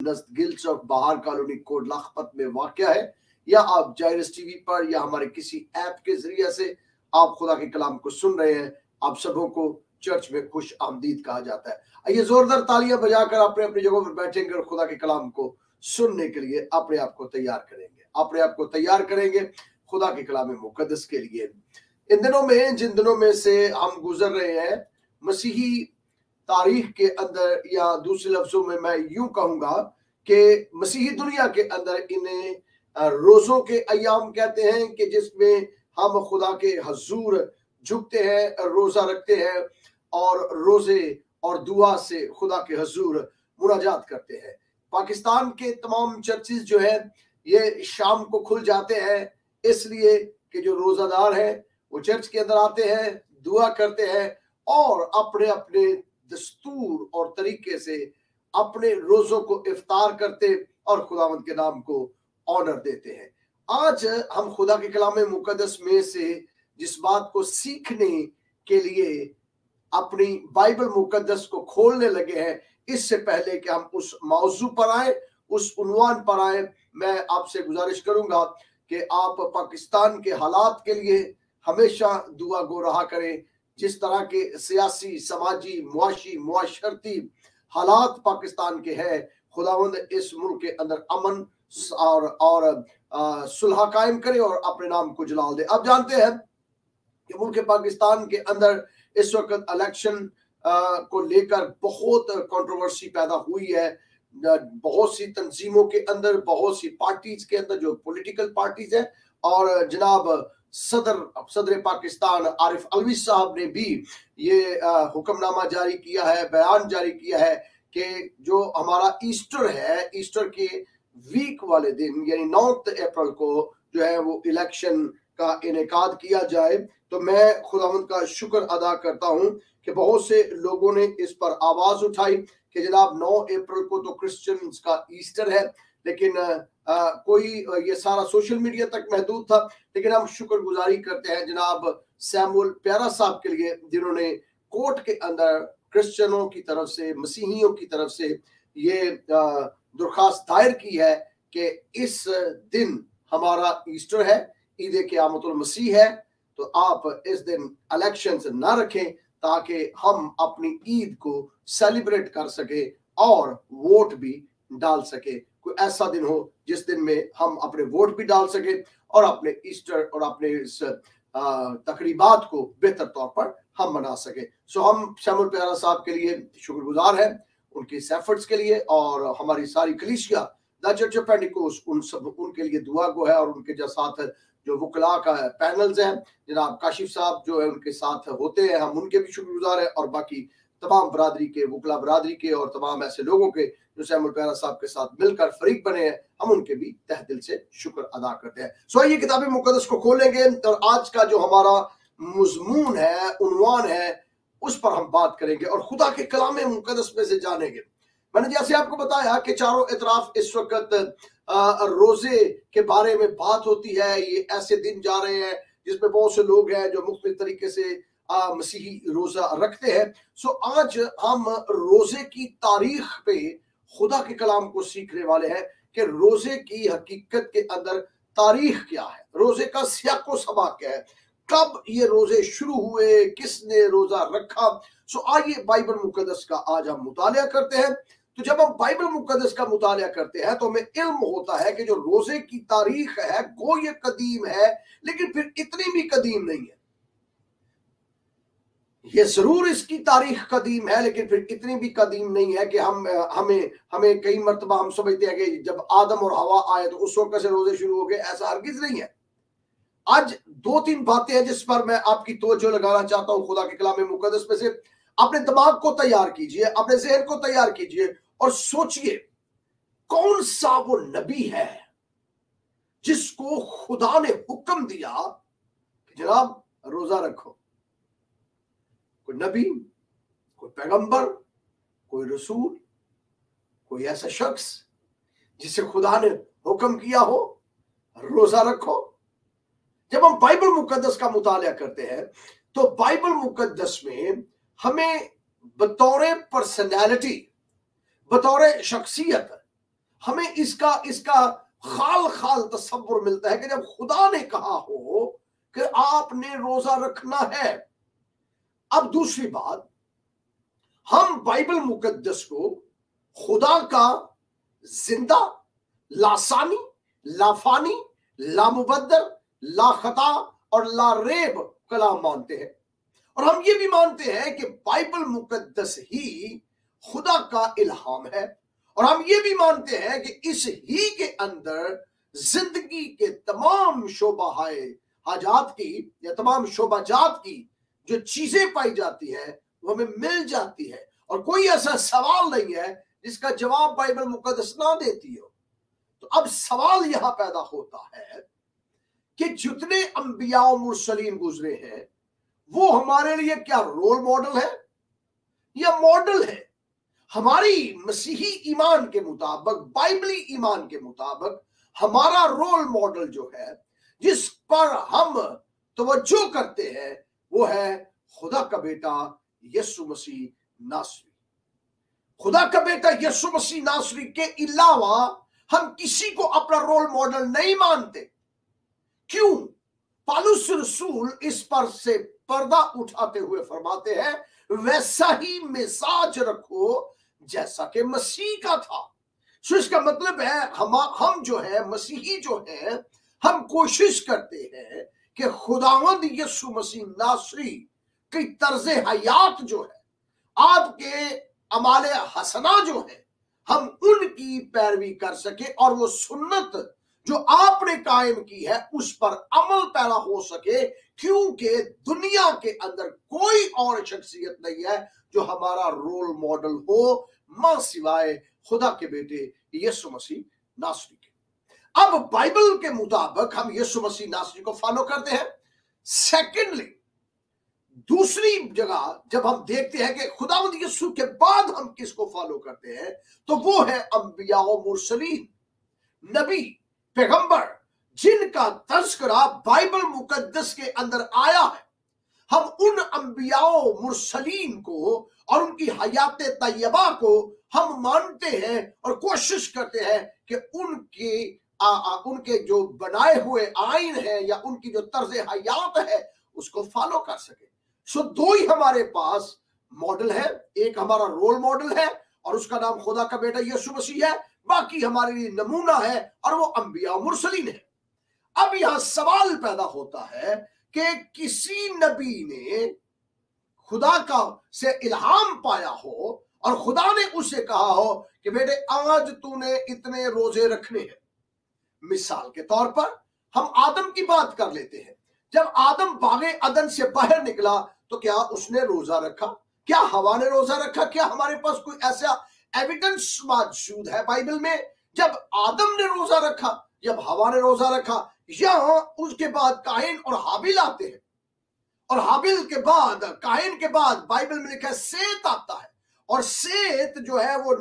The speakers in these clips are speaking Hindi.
नज़द guilds of Bahar colony Kot Lakhpat में वाक़या है, या आप जायरस टीवी पर या हमारे किसी ऐप के जरिए से आप खुदा के कलाम को सुन रहे हैं, आप सबों को चर्च में खुश आमदीद कहा जाता है। आइए जोरदार तालियां बजाकर अपने अपनी जगहों पर बैठेंगे और खुदा के कलाम को सुनने के लिए अपने आप को तैयार करेंगे, अपने आप को तैयार करेंगे खुदा के कलाम मुकद्दस के लिए। इन दिनों में, जिन दिनों में से हम गुजर रहे हैं मसीही तारीख के अंदर, या दूसरे लफ्जों में मैं यूं कहूंगा कि मसीही दुनिया के अंदर इन्हें रोजों के अयाम कहते हैं, कि जिसमें हम खुदा के हजूर झुकते हैं, रोजा रखते हैं और रोजे और दुआ से खुदा के हजूर मुनाजात करते हैं। पाकिस्तान के तमाम चर्चेस जो है ये शाम को खुल जाते हैं, इसलिए कि जो रोजादार हैं वो चर्च के अंदर आते हैं, दुआ करते हैं और अपने अपने दस्तूर और तरीके से अपने रोजों को इफ्तार करते और खुदावंद के नाम को ऑनर देते हैं। आज हम खुदा के कलाम मुकद्दस में से जिस बात को सीखने के लिए अपनी बाइबल मुकद्दस को खोलने लगे हैं, इससे पहले कि हम उस मौजू पर आए, उस उन्वान पर आए, मैं आपसे गुजारिश करूंगा कि आप पाकिस्तान के हालात के लिए हमेशा दुआ गो रहा करें। जिस तरह के सियासी, समाजी, मुआशी, मुआशरती हालात पाकिस्तान के हैं, खुदावंद इस मुल्क के अंदर अमन और सुलह कायम करे और अपने नाम को जलाल दे। आप जानते हैं कि मुल्क पाकिस्तान के अंदर इस वक्त इलेक्शन को लेकर बहुत कंट्रोवर्सी पैदा हुई है। बहुत सी तंजीमों के अंदर, बहुत सी पार्टीज के अंदर, जो पॉलिटिकल पार्टीज है, और जनाब सदर पाकिस्तान आरिफ अलवी साहब ने भी ये हुक्मनामा जारी किया है, बयान जारी किया है कि जो हमारा ईस्टर है, ईस्टर के वीक वाले दिन यानी 9 अप्रैल को जो है वो इलेक्शन का इनेकाद किया जाए। तो मैं खुदावंद का शुक्र अदा करता हूं कि बहुत से लोगों ने इस पर आवाज उठाई कि जनाब 9 अप्रैल को तो क्रिश्चियंस का ईस्टर है, लेकिन कोई ये सारा सोशल मीडिया तक महदूद था। लेकिन हम शुक्रगुजारी करते हैं जनाब सैमुअल प्यारा साहब के लिए, जिन्होंने कोर्ट के अंदर क्रिश्चियनों की तरफ से, मसीहियों की तरफ से ये दरख्वास्त दायर की है कि इस दिन हमारा ईस्टर है, ईद क़यामतुल मसीह है, तो आप इस दिन इलेक्शंस ना रखें ताकि हम अपनी ईद को सेलिब्रेट कर सके और वोट भी डाल सके। कोई ऐसा दिन हो जिस दिन में हम अपने वोट भी डाल सके और अपने ईस्टर और अपने इस तकरीबात को बेहतर तौर पर हम मना सके। सो हम सैमुअल प्यारा साहब के लिए शुक्रगुजार हैं, उनके इस एफर्ट्स के लिए, और हमारी सारी कलीसिया द चर्च ऑफ पेंटिकोस्ट उनके लिए दुआ गो है। और उनके जो साथ जो वकला का पैनल्स हैं, जनाब काशिफ साहब जो है उनके साथ होते हैं, हम उनके भी शुक्रगुजार हैं, और बाकी तमाम बरादरी के, वकला बरादरी के और तमाम ऐसे लोगों के जो सैमुअल प्यारा साहब के साथ मिलकर फरीक बने हैं, हम उनके भी तहे दिल से शुक्र अदा करते हैं। सो ये किताब मुकद्दस को खोलेंगे और आज का जो हमारा मजमून है, उन्वान है, उस पर हम बात करेंगे और खुदा के कलाम मुकद्दस में से जानेंगे। मैंने जैसे आपको बताया कि चारों इतराफ इस वक्त रोजे के बारे में बात होती है। ये ऐसे दिन जा रहे हैं जिसमें बहुत से लोग हैं जो मुख्तलिफ तरीके से मसीही रोजा रखते हैं। सो आज हम रोजे की तारीख पे खुदा के कलाम को सीखने वाले हैं कि रोजे की हकीकत के अंदर तारीख क्या है, रोजे का सियाको सबक क्या है, कब ये रोजे शुरू हुए, किसने रोजा रखा। सो आइए बाइबल मुकद्दस का आज हम मुतालिया करते हैं। तो जब हम बाइबल मुकद्दस का मुतालिया करते हैं तो हमें इल्म होता है कि जो रोजे की तारीख है वो ये कदीम है, लेकिन फिर इतनी भी कदीम नहीं है। ये जरूर इसकी तारीख कदीम है, लेकिन फिर इतनी भी कदीम नहीं है कि हमें कई मर्तबा हम समझते हैं कि जब आदम और हवा आए तो उस वक्त से रोजे शुरू हो गए। ऐसा हरगिज नहीं है। आज 2-3 बातें हैं जिस पर मैं आपकी तवज्जो लगाना चाहता हूं खुदा के कलाम मुकद्दस में से। अपने दिमाग को तैयार कीजिए, अपने ज़हन को तैयार कीजिए और सोचिए कौन सा वो नबी है जिसको खुदा ने हुक्म दिया कि जनाब रोजा रखो। कोई नबी, कोई पैगंबर, कोई रसूल, कोई ऐसा शख्स जिसे खुदा ने हुक्म किया हो रोजा रखो। जब हम बाइबल मुकद्दस का मुतालिया करते हैं तो बाइबल मुकद्दस में हमें बतौर पर्सनैलिटी, बतौर शख्सियत हमें इसका इसका खाल खाल तस्वुर मिलता है कि जब खुदा ने कहा हो कि आपने रोजा रखना है। अब दूसरी बात, हम बाइबल मुकद्दस को खुदा का जिंदा, लासानी, लाफानी, लामुबद्दल, लाखता और लारेब कलाम मानते हैं। और हम ये भी मानते हैं कि बाइबल मुकद्दस ही खुदा का इल्हाम है। और हम ये भी मानते हैं कि इस ही के अंदर जिंदगी के तमाम शोबाहाए हाजात की या तमाम शोबाजात की जो चीजें पाई जाती है वो हमें मिल जाती है। और कोई ऐसा सवाल नहीं है जिसका जवाब बाइबल मुकद्दस ना देती हो। तो अब सवाल यहां पैदा होता है कि जितने अंबिया और मुरसलीन गुजरे हैं वो हमारे लिए क्या रोल मॉडल है या मॉडल है? हमारी मसीही ईमान के मुताबिक, बाइबली ईमान के मुताबिक हमारा रोल मॉडल जो है, जिस पर हम तवज्जो करते हैं, वो है खुदा का बेटा यीशु मसीह नासरी। खुदा का बेटा यीशु मसीह नासरी के अलावा हम किसी को अपना रोल मॉडल नहीं मानते। क्यों? पौलुस रसूल इस पर से पर्दा उठाते हुए फरमाते हैं, वैसा ही मिजाज रखो जैसा कि मसीह का था। सो इसका मतलब है हम जो है मसीही जो है, हम कोशिश करते हैं कि खुदावंद यीशु मसीह नासरी की तर्ज हयात जो है, आपके अमाले हसना जो है, हम उनकी पैरवी कर सके और वो सुन्नत जो आपने कायम की है उस पर अमल पैदा हो सके। क्योंकि दुनिया के अंदर कोई और शख्सियत नहीं है जो हमारा रोल मॉडल हो मां सिवाय खुदा के बेटे यीशु मसीह नासरी के। अब बाइबल के मुताबिक हम यीशु मसीह नासरी को फॉलो करते हैं। सेकेंडली, दूसरी जगह जब हम देखते हैं कि खुदावंद यीशु के बाद हम किसको फॉलो करते हैं, तो वो है अंबिया और मुरसलीन, नबी, पैगंबर, जिनका तज़किरा बाइबल मुकद्दस के अंदर आया है। हम उन अंबियाओ मुरसलीन को और उनकी हयात तैयबा को हम मानते हैं और कोशिश करते हैं कि उनके जो बनाए हुए आइन है या उनकी जो तर्ज हयात है उसको फॉलो कर सके। सो दो ही हमारे पास मॉडल है, एक हमारा रोल मॉडल है और उसका नाम खुदा का बेटा यीशु मसीह है, बाकी हमारे लिए नमूना है और वो अंबिया मुरसलीन है। अब यहां सवाल पैदा होता है कि किसी नबी ने खुदा का से इल्हाम पाया हो और खुदा ने उसे कहा हो कि बेटे आज तूने इतने रोजे रखने हैं। मिसाल के तौर पर हम आदम की बात कर लेते हैं। जब आदम बागे अदन से बाहर निकला तो क्या उसने रोजा रखा? क्या हवा ने रोजा रखा? क्या हमारे पास कोई ऐसा एविडेंस मौजूद है बाइबल में जब आदम ने रोजा रखा, जब हवा ने रोजा रखा? या उसके बाद कायन और हाबिल आते हैं और हाबिल के बाद, कायन के बाद बाइबल में लिखा है सेत आता है और सेत जो है वो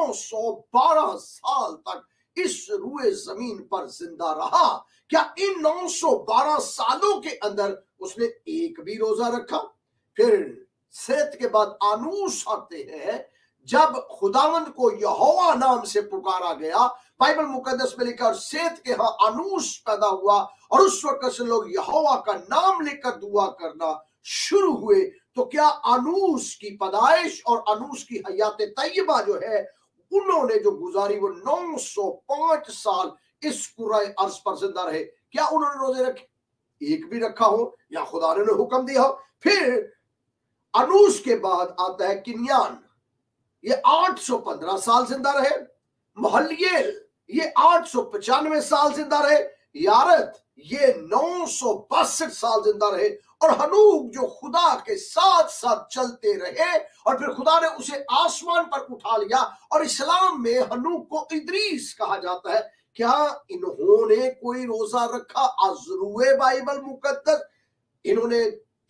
912 साल तक इस रूए जमीन पर जिंदा रहा। क्या इन 912 सालों के अंदर उसने एक भी रोजा रखा? फिर सेत के बाद आनूस आते हैं। जब खुदावंद को यहोवा नाम से पुकारा गया, बाइबल मुकद्दस में लिखा और सेत के यहाँ अनूस पैदा हुआ और उस वक्त से लोग यहोवा का नाम लेकर दुआ करना शुरू हुए। तो क्या अनूस की पैदाइश और अनूस की हयात तैयबा जो है उन्होंने जो गुजारी वो 905 साल इस कुराए अर्ज पर जिंदा रहे, क्या उन्होंने रोजे रखे? एक भी रखा हो या खुदा ने हुक्म दिया हो? फिर अनूस के बाद आता है किन्यान, ये 815 साल जिंदा रहे। महलियल ये 895 साल जिंदा रहे। यारत ये 962 साल जिंदा रहे। और हनूक जो खुदा के साथ साथ चलते रहे और फिर खुदा ने उसे आसमान पर उठा लिया और इस्लाम में हनूक को इदरीस कहा जाता है। क्या इन्होंने कोई रोजा रखा? अज़रुए बाइबल मुकद्दस इन्होंने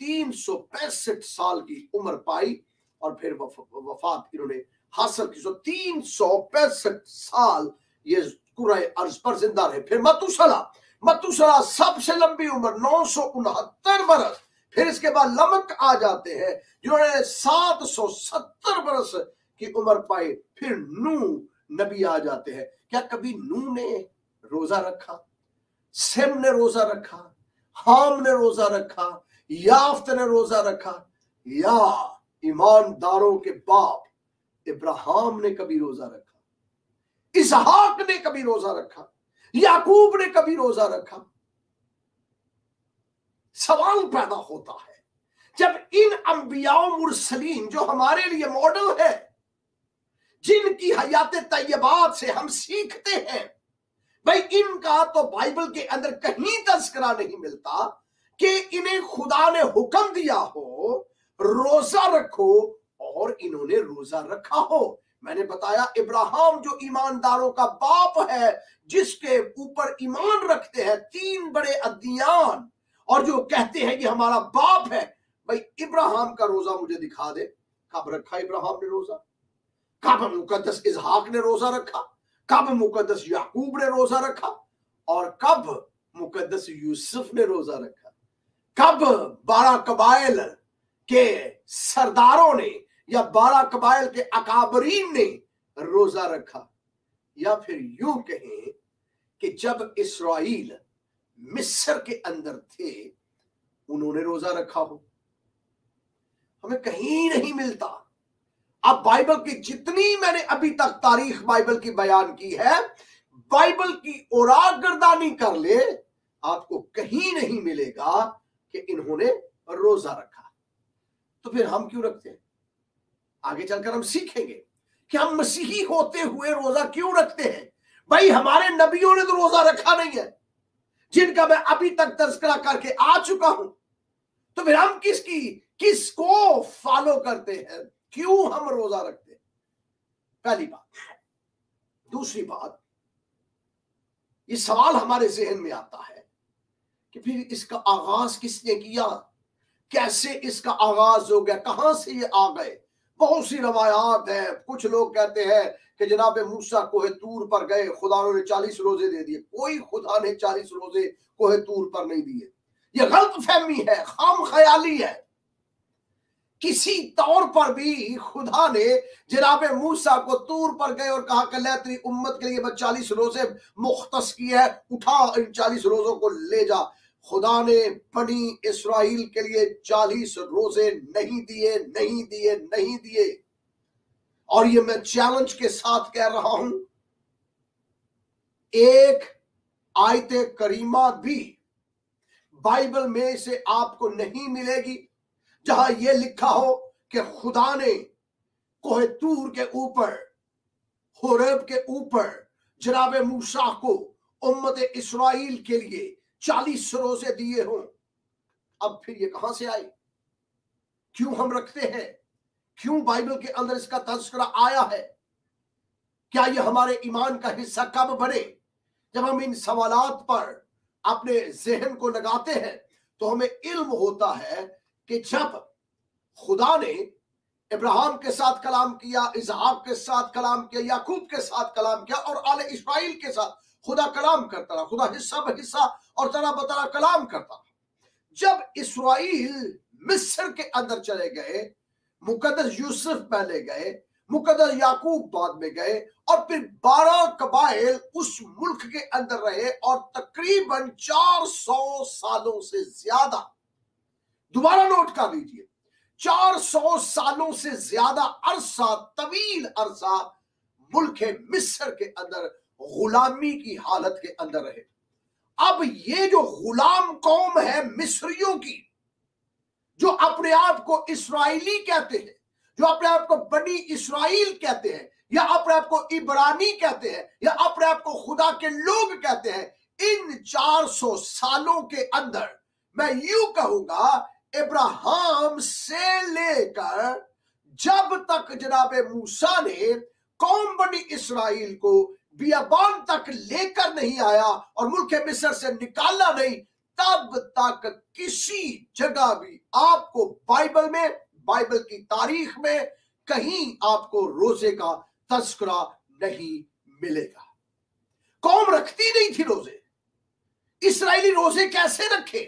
365 साल की उम्र पाई और फिर वफात इन्होंने हासिल की। 365 साल ये कुराए अर्ज पर जिंदा रहे। फिर मतुसला सबसे लंबी उम्र 969 बरस। फिर इसके बाद लमक आ जाते हैं जिन्होंने 770 बरस की उम्र पाई। फिर नू नबी आ जाते हैं। क्या कभी नूह ने रोजा रखा, सेम ने रोजा रखा, हाम ने रोजा रखा, याफ्त ने रोजा रखा, या ईमानदारों के बाप इब्राहिम ने कभी रोजा रखा, इसहाक ने कभी रोजा रखा, याकूब ने कभी रोजा रखा? सवाल पैदा होता है जब इन अंबियाओ मुरसलीन जो हमारे लिए मॉडल है, जिनकी हयात तैयबात से हम सीखते हैं, भाई इनका तो बाइबल के अंदर कहीं तज़किरा नहीं मिलता कि इन्हें खुदा ने हुक्म दिया हो रोजा रखो और इन्होंने रोजा रखा हो। मैंने बताया इब्राहिम जो ईमानदारों का बाप है, जिसके ऊपर ईमान रखते हैं 3 बड़े अदियान, और जो कहते हैं कि हमारा बाप है, भाई इब्राहिम का रोजा मुझे दिखा दे। कब रखा इब्राहिम ने रोजा? कब मुकद्दस इसहाक ने रोजा रखा? कब मुकद्दस याकूब ने रोजा रखा? और कब मुकद्दस यूसुफ ने रोजा रखा? कब 12 कबाइल के सरदारों ने या 12 कबाइल के अकाबरीन ने रोजा रखा? या फिर यूं कहें कि जब इस्राएल मिस्र के अंदर थे उन्होंने रोजा रखा हो? हमें कहीं नहीं मिलता। अब बाइबल की जितनी मैंने अभी तक तारीख बाइबल की बयान की है, बाइबल की औरागर्दानी कर ले, आपको कहीं नहीं मिलेगा कि इन्होंने रोजा रखा। तो फिर हम क्यों रखते हैं? आगे चलकर हम सीखेंगे कि हम मसीही होते हुए रोजा क्यों रखते हैं। भाई हमारे नबियों ने तो रोजा रखा नहीं है, जिनका मैं अभी तक तज़किरा करके आ चुका हूं। तो फिर हम किसको फॉलो करते हैं? क्यों हम रोजा रखते हैं? पहली बात। दूसरी बात, ये सवाल हमारे जहन में आता है कि फिर इसका आगाज किसने किया? कैसे इसका आगाज हो गया? कहां से ये आ गए? बहुत सी रवायात है। कुछ लोग कहते हैं कि जनाब मूसा कोहे तूर पर गए, खुदा ने 40 रोजे दे दिए। कोई खुदा ने 40 रोजे कोहे तूर पर नहीं दिए। ये गलत फहमी है, खाम ख्याली है। किसी तौर पर भी खुदा ने जनाब मूसा को तूर पर गए और कहा कि ले तेरी उम्मत के लिए मैं 40 रोजे मुख्तस किए है, उठा इन 40 रोजों को ले जा। खुदा ने बनी इस्राइल के लिए 40 रोजे नहीं दिए, नहीं दिए, नहीं दिए। और ये मैं चैलेंज के साथ कह रहा हूं, एक आयत करीमा भी बाइबल में से आपको नहीं मिलेगी जहां यह लिखा हो कि खुदा ने कोहे तूर के ऊपर, होरेब के ऊपर जनाब मूसा को उम्मत इस्राइल के लिए 40 रोजे दिए हों। अब फिर ये कहां से आई? क्यों हम रखते हैं? क्यों बाइबल के अंदर इसका तज़किरा आया है? क्या ये हमारे ईमान का हिस्सा कब बने? जब हम इन सवालात पर अपने जहन को लगाते हैं तो हमें इल्म होता है कि जब खुदा ने इब्राहिम के साथ कलाम किया, इसहाक के साथ कलाम किया, याकूब के साथ कलाम किया, और आले इस्राइल के साथ खुदा कलाम करता रहा। खुदा हिस्सा ब हिस्सा और तरह बतरा कलाम करता रहा। जब इस्राइल मिस्र के अंदर चले गए, मुकद्दस यूसुफ पहले गए, मुकद्दस याकूब बाद में गए, और फिर 12 कबाइल उस मुल्क के अंदर रहे, और तकरीबन 400 सालों से ज्यादा, दोबारा नोट कर लीजिए, 400 सालों से ज्यादा अरसा, तवील अरसा मुल्क मिस्र के अंदर गुलामी की हालत के अंदर रहे। अब ये जो गुलाम कौम है मिस्रियों की, जो अपने आप को इस्राएली कहते हैं, जो अपने आप को बनी इस्राइल कहते हैं, या अपने आप को इब्रानी कहते हैं, या अपने आप को खुदा के लोग कहते हैं, इन 400 सालों के अंदर मैं यूं कहूंगा इब्राहिम से लेकर जब तक जनाब मूसा ने कौम बनी इस्राइल को बियाबान तक लेकर नहीं आया और मुल्क मिस्र से निकाला नहीं, तब तक किसी जगह भी आपको बाइबल में, बाइबल की तारीख में कहीं आपको रोजे का तज़किरा नहीं मिलेगा। कौम रखती नहीं थी रोजे। इस्राएली रोजे कैसे रखे?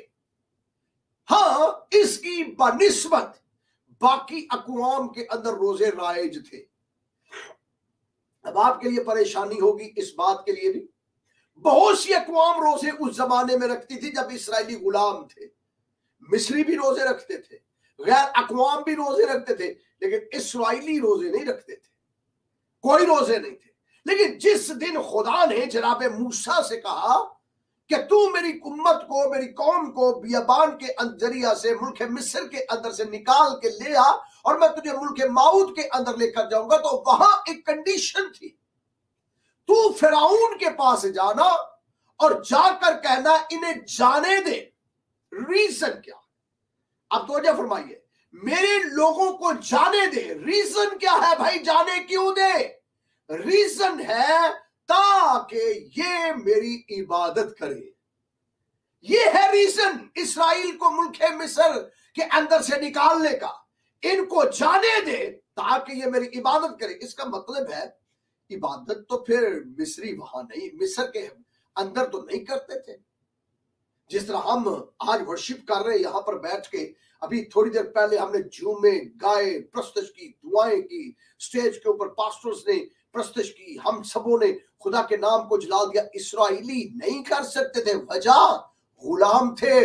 हां, इसकी बनिस्बत बाकी अक़वाम के अंदर रोजे राइज थे। अब आपके लिए परेशानी होगी इस बात के लिए भी, बहुत सी अक़वाम रोजे उस जमाने में रखती थी जब इसराइली गुलाम थे। मिस्री भी रोजे रखते थे, गैर अक़वाम भी रोजे रखते थे, लेकिन इसराइली रोजे नहीं रखते थे, कोई रोजे नहीं थे। लेकिन जिस दिन खुदा ने जनाब मूसा से कहा कि तू मेरी उम्मत को, मेरी कौम को बियाबान के जरिया से मुल्क मिस्र के अंदर से निकाल के ले आ और मैं तुझे मुल्क माऊद के अंदर लेकर जाऊंगा, तो वहां एक कंडीशन थी, तू फिरौन के पास जाना और जाकर कहना इन्हें जाने दे। रीजन क्या? अब तोजह फरमाइए, मेरे लोगों को जाने दे। रीजन क्या है भाई, जाने क्यों दे? रीजन है ताकि ये मेरी इबादत करे। ये है रीजन इसराइल को मुल्क मिस्र के अंदर से निकालने का। इनको जाने दे ताकि ये मेरी इबादत करे। इसका मतलब है इबादत तो फिर मिस्री वहां नहीं, मिस्र के अंदर तो नहीं करते थे। जिस तरह हम आज वर्शिप कर रहे हैं यहां पर बैठ के, अभी थोड़ी देर पहले हमने झूमे, गाए, प्रस्तुत की, दुआएं की, स्टेज के ऊपर पास्टर्स ने प्रस्तुत की, हम सबों ने खुदा के नाम को जला दिया। इसराइली नहीं कर सकते थे, वजह गुलाम थे।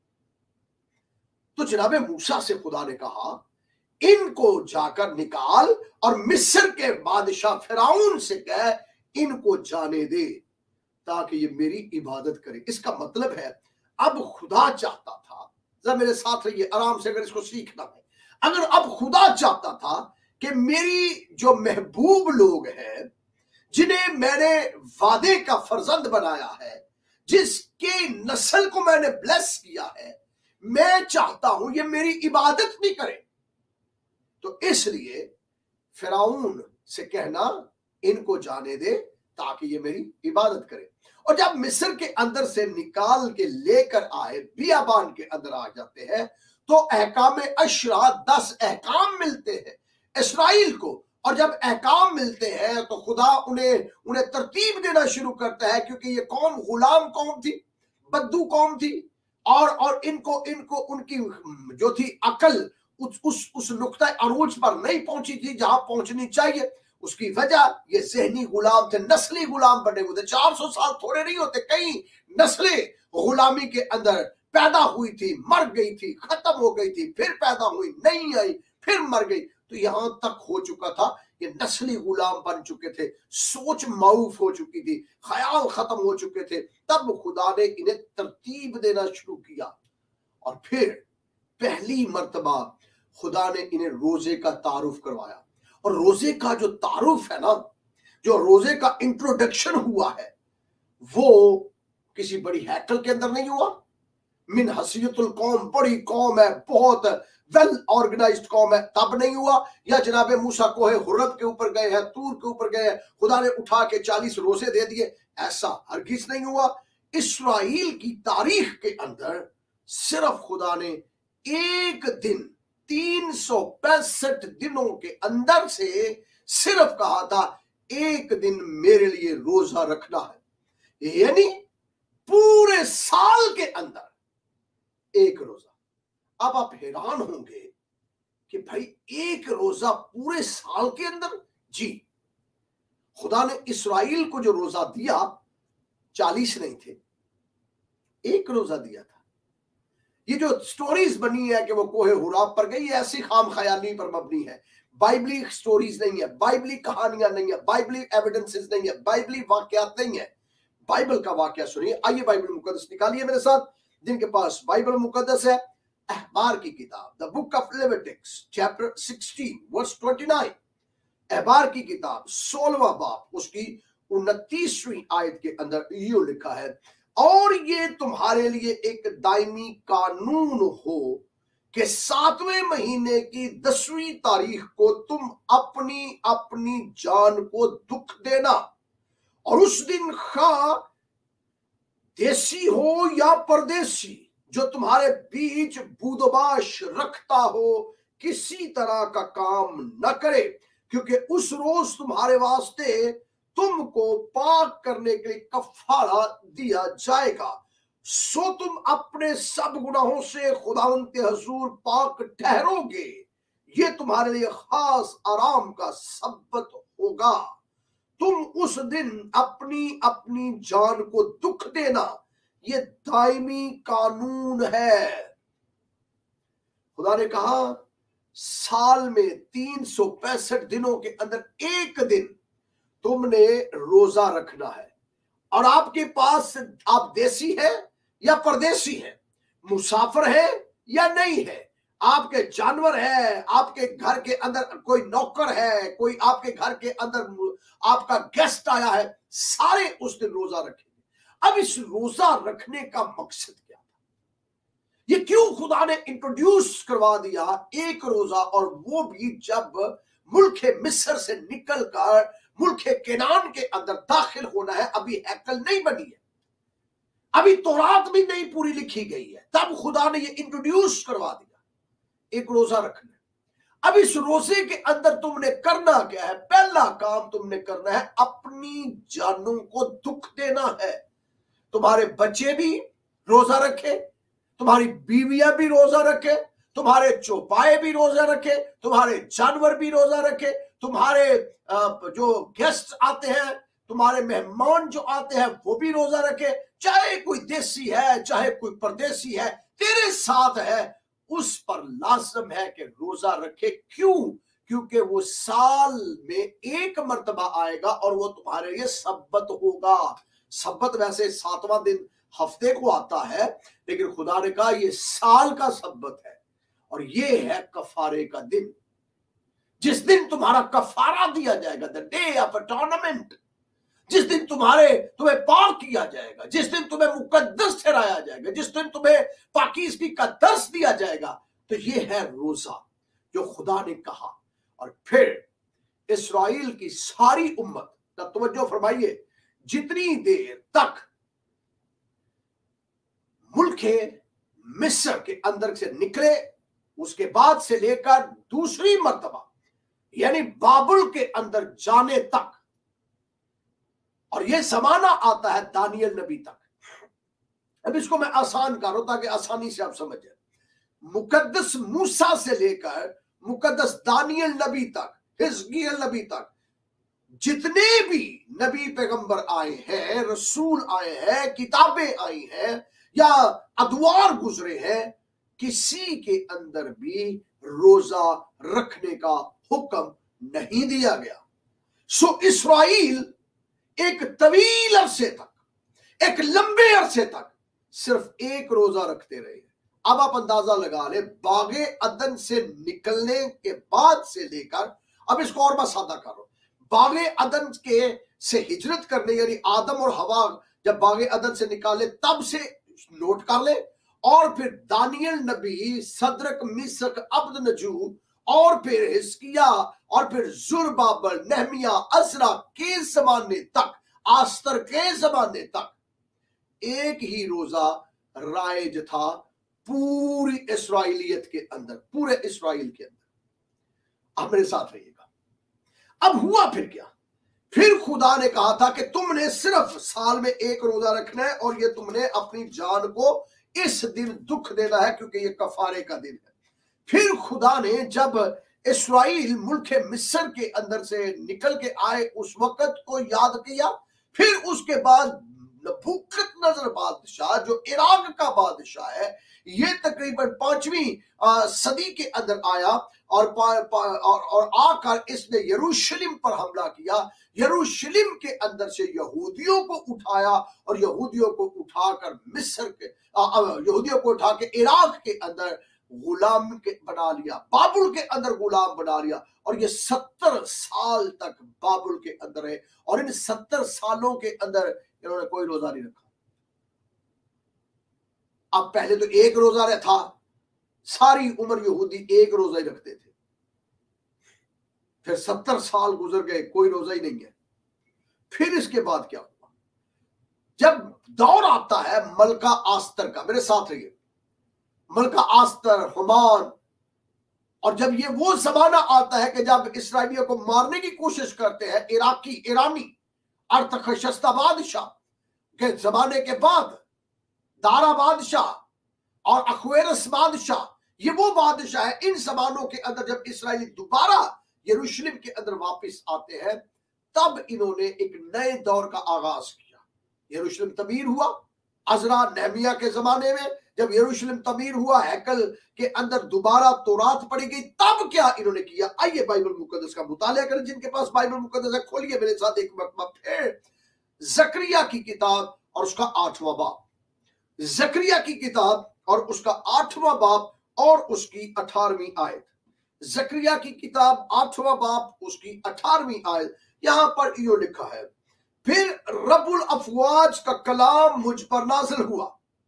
तो जनाबे मूसा से खुदा ने कहा इनको जाकर निकाल और मिस्र के बादशाह फिरौन से कह इनको जाने दे ताकि ये मेरी इबादत करे। इसका मतलब है अब खुदा चाहता था, जरा मेरे साथ रहिए आराम से, अगर इसको सीखना है, अगर अब खुदा चाहता था कि मेरी जो महबूब लोग हैं, जिन्हें मैंने वादे का फर्जंद बनाया है, जिसके नस्ल को मैंने ब्लेस किया है, मैं चाहता हूं ये मेरी इबादत भी करे, तो इसलिए फिरौन से कहना इनको जाने दे ताकि ये मेरी इबादत करे। और जब मिस्र के अंदर से निकाल के लेकर आए, बियाबान के अंदर आ जाते हैं, तो अहकाम अशरा 10 अहकाम मिलते हैं इसराइल को। और जब अहकाम मिलते हैं तो खुदा उन्हें तरतीब देना शुरू करता है, क्योंकि ये कौम गुलाम कौम थी, बद्दू कौम थी, और इनको उनकी जो थी अकल उस नुक्ता अरूज पर नहीं पहुंची थी जहां पहुंचनी चाहिए। उसकी वजह ये ज़हनी गुलाम थे, नस्ली गुलाम बने हुए थे। 400 साल थोड़े नहीं होते, कई नस्लें गुलामी के अंदर पैदा हुई थी, मर गई थी, खत्म हो गई थी, फिर पैदा हुई, नहीं आई, फिर मर गई। तो यहां तक हो चुका था ये नस्ली गुलाम बन चुके थे, सोच माऊफ हो चुकी थी, ख्याल खत्म हो चुके थे। तब खुदा ने इन्हें तरतीब देना शुरू किया और फिर पहली मर्तबा खुदा ने इन्हें रोजे का तारुफ करवाया। और रोजे का जो तारुफ है ना, जो रोजे का इंट्रोडक्शन हुआ है, वो किसी बड़ी हैकल के अंदर नहीं हुआ। मिन हसीयतुल कौम, बड़ी कौम है, बहुत वेल ऑर्गेनाइज्ड कौम है, तब नहीं हुआ। या जनाबे मूसा कोहे हुर्रत के ऊपर गए हैं, तूर के ऊपर गए हैं, खुदा ने उठा के 40 रोजे दे दिए, ऐसा हरगिज नहीं हुआ। इसराइल की तारीख के अंदर सिर्फ खुदा ने एक दिन 365 दिनों के अंदर से सिर्फ कहा था एक दिन मेरे लिए रोजा रखना है, यानी पूरे साल के अंदर एक रोजा। अब आप हैरान होंगे कि भाई एक रोजा पूरे साल के अंदर? जी, खुदा ने इसराइल को जो रोजा दिया 40 नहीं थे, एक रोजा दिया था। ये जो स्टोरीज बनी है कि वो कोहे हुराब पर गई, ऐसी खाम ख्याली पर मबनी है, बाइबली स्टोरीज नहीं है, बाइबली कहानियां नहीं है, बाइबली एविडेंसेस नहीं है, बाइबली वाकयात नहीं है। बाइबल का वाकया सुनिए। आइए बाइबल मुकद्दस निकालिए मेरे साथ, जिनके पास बाइबल मुकद्दस है। अहबार की किताब, the book of Leviticus chapter 16 verse 29। अहबार की किताब 16वां बाब उसकी 29वीं आयत के अंदर यूं लिखा है, और ये तुम्हारे लिए एक दायमी कानून हो कि 7वें महीने की 10वीं तारीख को तुम अपनी अपनी जान को दुख देना, और उस दिन खा देसी हो या परदेसी जो तुम्हारे बीच बूदोबाश रखता हो किसी तरह का काम न करे, क्योंकि उस रोज तुम्हारे वास्ते तुमको पाक करने के लिए कफारा दिया जाएगा। सो तुम अपने सब गुनाहों से खुदावंद के हुजूर पाक ठहरोगे। ये तुम्हारे लिए खास आराम का सब्बत होगा। तुम उस दिन अपनी अपनी जान को दुख देना, ये दायमी कानून है। खुदा ने कहा साल में 365 दिनों के अंदर एक दिन तुमने रोजा रखना है। और आपके पास, आप देसी है या परदेसी है, मुसाफिर है या नहीं है, आपके जानवर है, आपके घर के अंदर कोई नौकर है, कोई आपके घर के अंदर आपका गेस्ट आया है, सारे उस दिन रोजा रखेंगे। अब इस रोजा रखने का मकसद क्या था? ये क्यों खुदा ने इंट्रोड्यूस करवा दिया एक रोजा, और वो भी जब मुल्क मिस्र से निकलकर मुल्क केनान के अंदर दाखिल होना है। अभी हैकल नहीं बनी है, अभी तौरात भी नहीं पूरी लिखी गई है, तब खुदा ने ये इंट्रोड्यूस करवा दिया एक रोजा रखना। अब इस रोजे के अंदर तुमने करना क्या है? पहला काम तुमने करना है, अपनी जानों को दुख देना है। तुम्हारे बच्चे भी रोजा रखे, तुम्हारी बीवियां भी रोजा रखे, तुम्हारे चौपाए भी रोजा रखे, तुम्हारे जानवर भी रोजा रखे, तुम्हारे जो गेस्ट आते हैं, तुम्हारे मेहमान जो आते हैं वो भी रोजा रखे। चाहे कोई देसी है, चाहे कोई परदेसी है, तेरे साथ है, उस पर लाजम है कि रोजा रखे। क्यों? क्योंकि वो साल में एक मर्तबा आएगा और वो तुम्हारे लिए सब्बत होगा। सब्बत वैसे 7वां दिन हफ्ते को आता है, लेकिन खुदा ने कहा ये साल का सब्बत है, और ये है कफारे का दिन, जिस दिन तुम्हारा कफारा दिया जाएगा, द डे ऑफ अटॉर्नमेंट, जिस दिन तुम्हें पाक किया जाएगा, जिस दिन तुम्हें मुकद्दस ठहराया जाएगा, जिस दिन तुम्हें पाकीज़गी का दर्स दिया जाएगा। तो ये है रोजा जो खुदा ने कहा। और फिर इस्राएल की सारी उम्मत, तवज्जो फरमाइए, जितनी देर तक मुल्क मिस्र के अंदर से निकले, उसके बाद से लेकर दूसरी मर्तबा यानी बाबुल के अंदर जाने तक, और यह जमाना आता है दानियल नबी तक। अब इसको मैं आसान कर रहा हूं ताकि आसानी से आप समझ जाए। मुकद्दस मूसा से लेकर मुकद्दस दानियल नबी तक, हिजकिय्याह नबी तक, जितने भी नबी पैगंबर आए हैं, रसूल आए हैं, किताबें आई हैं या अदवार गुजरे हैं, किसी के अंदर भी रोजा रखने का हुक्म नहीं दिया गया। सो इस्राएल एक तवील अरसे तक, एक लंबे अरसे तक सिर्फ एक रोजा रखते रहे। अब आप अंदाजा लगा ले, बागे अदन से निकलने के बाद से लेकर, अब इसको और मैं सादा कर रहा हूं, बागे अदन के से हिजरत करने, यानी आदम और हवा जब बागे अदन से निकाले तब से नोट कर ले, और फिर दानियल नबी, सदरक, मिसक, अब्दनजू, और फिर हिजकिय्याह, और फिर जुरबाबल, नहमिया, अज़रा के जमाने तक, आस्तर के जमाने तक एक ही रोजा राइज था पूरी इस्राएलियत के अंदर, पूरे इस्राएल के अंदर। आप मेरे साथ रहिएगा। अब हुआ फिर क्या? फिर खुदा ने कहा था कि तुमने सिर्फ साल में एक रोजा रखना है, और ये तुमने अपनी जान को इस दिन दुख देना है, क्योंकि ये कफारे का दिन है। फिर खुदा ने जब इस्राएल मुल्क मिस्र के अंदर से निकल के आए उस वक्त को याद किया। फिर उसके बाद नबूकदनेस्सर बादशाह, जो इराक का बादशाह है, ये तकरीबन 5वीं सदी के अंदर आया, और आकर इसने यरूशलेम पर हमला किया। यरूशलेम के अंदर से यहूदियों को उठाया, और यहूदियों को उठाकर यहूदियों को उठा के इराक के अंदर गुलाम के बना लिया, बाबुल के अंदर गुलाम बना लिया, और ये 70 साल तक बाबुल के अंदर है। और इन 70 सालों के अंदर इन्होंने कोई रोजा नहीं रखा। अब पहले तो एक रोजा था, सारी उम्र यहूदी एक रोजा ही रखते थे। फिर 70 साल गुजर गए, कोई रोजा ही नहीं है। फिर इसके बाद क्या हुआ? जब दौर आता है मलका आस्तर का, मेरे साथ रहिए, मलका आस्तर, हुमान, और जब ये वो जमाना आता है कि जब इसराइलियों को मारने की कोशिश करते हैं ईरानी अर्थशस्ता बादशाह के जमाने के बाद, दारा बादशाह और अखवेरस बादशाह, ये वो बादशाह है। इन जमानों के अंदर जब इसराइली दोबारा यरूशलेम के अंदर वापस आते हैं, तब इन्होंने एक नए दौर का आगाज किया। यरूशलेम तमीर हुआ, अजरा नेहमिया के जमाने में जब यरूशलेम तमीर हुआ, हैकल के अंदर दोबारा तौरात पढ़ी गई, तब क्या इन्होंने किया? आइए बाइबल मुकद्दस का मुताला करें। जिनके पास बाइबल मुकद्दस है खोलिए मेरे साथ एक मरतबा फिर जकरिया की किताब और उसका 8वां बाब, जकरिया की किताब और उसका 8वां बाब और उसकी 18वीं आयत। जकरिया की किताब 8वां बाब उसकी 18वीं आयत। यहां पर यो लिखा है, फिर रब्बुल अफवाज का कलाम मुझ पर नाजिल हुआ।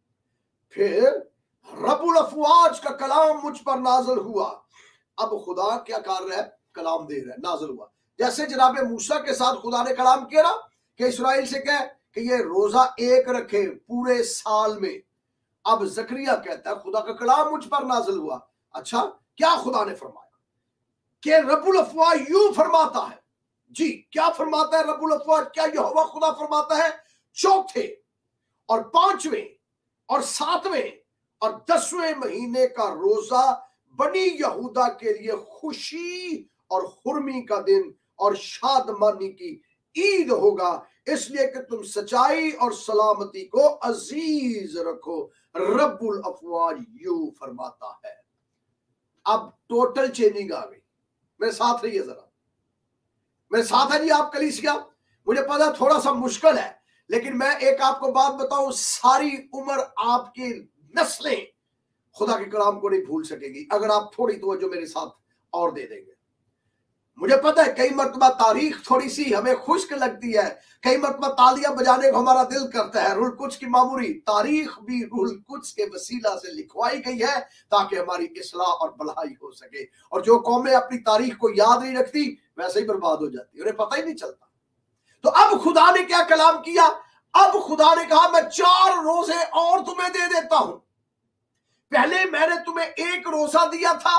फिर रब्बुल अफवाज का कलाम मुझ पर नाजिल हुआ। अब खुदा क्या कर रहा है? कलाम दे रहा है, नाजिल हुआ। जैसे जनाब मूसा के साथ खुदा ने कलाम किया ना कि इस्राएल से कह कि ये रोजा एक रखे पूरे साल में। अब जकरिया कहता है खुदा का कलाम मुझ पर नाजिल हुआ। अच्छा, क्या खुदा ने फरमाया? कि रब्बुल अफवाज यूं फरमाता है। जी, क्या फरमाता है रब्बुल अफवाज? क्या यहोवा खुदा फरमाता है, चौथे और 5वें और 7वें और 10वें महीने का रोजा बनी यहूदा के लिए खुशी और खुर्मी का दिन और शादमानी की ईद होगा, इसलिए कि तुम सच्चाई और सलामती को अजीज रखो। रब्बुल अफवाज यूं फरमाता है। अब टोटल चेंजिंग आ गई। मेरे साथ रहिए जरा, मेरे साथ है जी आप कलीसिया। मुझे पता थोड़ा सा मुश्किल है, लेकिन मैं एक आपको बात बताऊं, सारी उम्र आपकी नस्लें खुदा के कलाम को नहीं भूल सकेगी अगर आप थोड़ी तवज्जो मेरे साथ और दे देंगे। मुझे पता है कई मरतबा तारीख थोड़ी सी हमें खुश्क लगती है, कई मरतबा तालियां बजाने को हमारा दिल करता है। रुल कुछ की मामूली तारीख भी रुल कुछ के वसीला से लिखवाई गई है ताकि हमारी इस्लाह और भलाई हो सके। और जो कौमें अपनी तारीख को याद नहीं रखती वैसे ही बर्बाद हो जाती, उन्हें पता ही नहीं चलता। तो अब खुदा ने क्या कलाम किया? अब खुदा ने कहा मैं 4 रोजे और तुम्हें दे देता हूं। पहले मैंने तुम्हें एक रोजा दिया था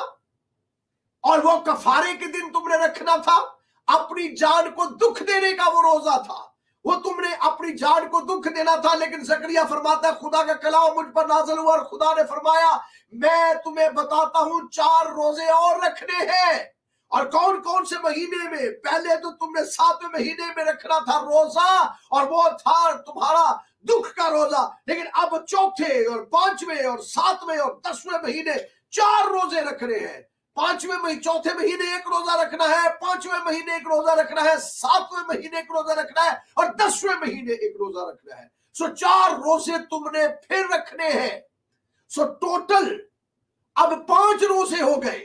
और वो कफारे के दिन तुमने रखना था, अपनी जान को दुख देने का वो रोजा था, वो तुमने अपनी जान को दुख देना था। लेकिन जकरिया फरमाता है खुदा का कलाम मुझ पर नाज़िल हुआ और खुदा ने फरमाया मैं तुम्हें बताता हूं 4 रोजे और रखने हैं। और कौन कौन से महीने में? पहले तो तुमने 7वें महीने में रखना था रोजा और वो था तुम्हारा दुख का रोजा, लेकिन अब चौथे और 5वें और 7वें और 10वें महीने 4 रोजे रखने हैं। 5वें महीने, चौथे महीने एक रोजा रखना है, 5वें महीने एक रोजा रखना है, 7वें महीने एक रोजा रखना है और 10वें महीने एक रोजा रखना है। सो 4 रोजे तुमने फिर रखने हैं। सो टोटल अब 5 रोजे हो गए।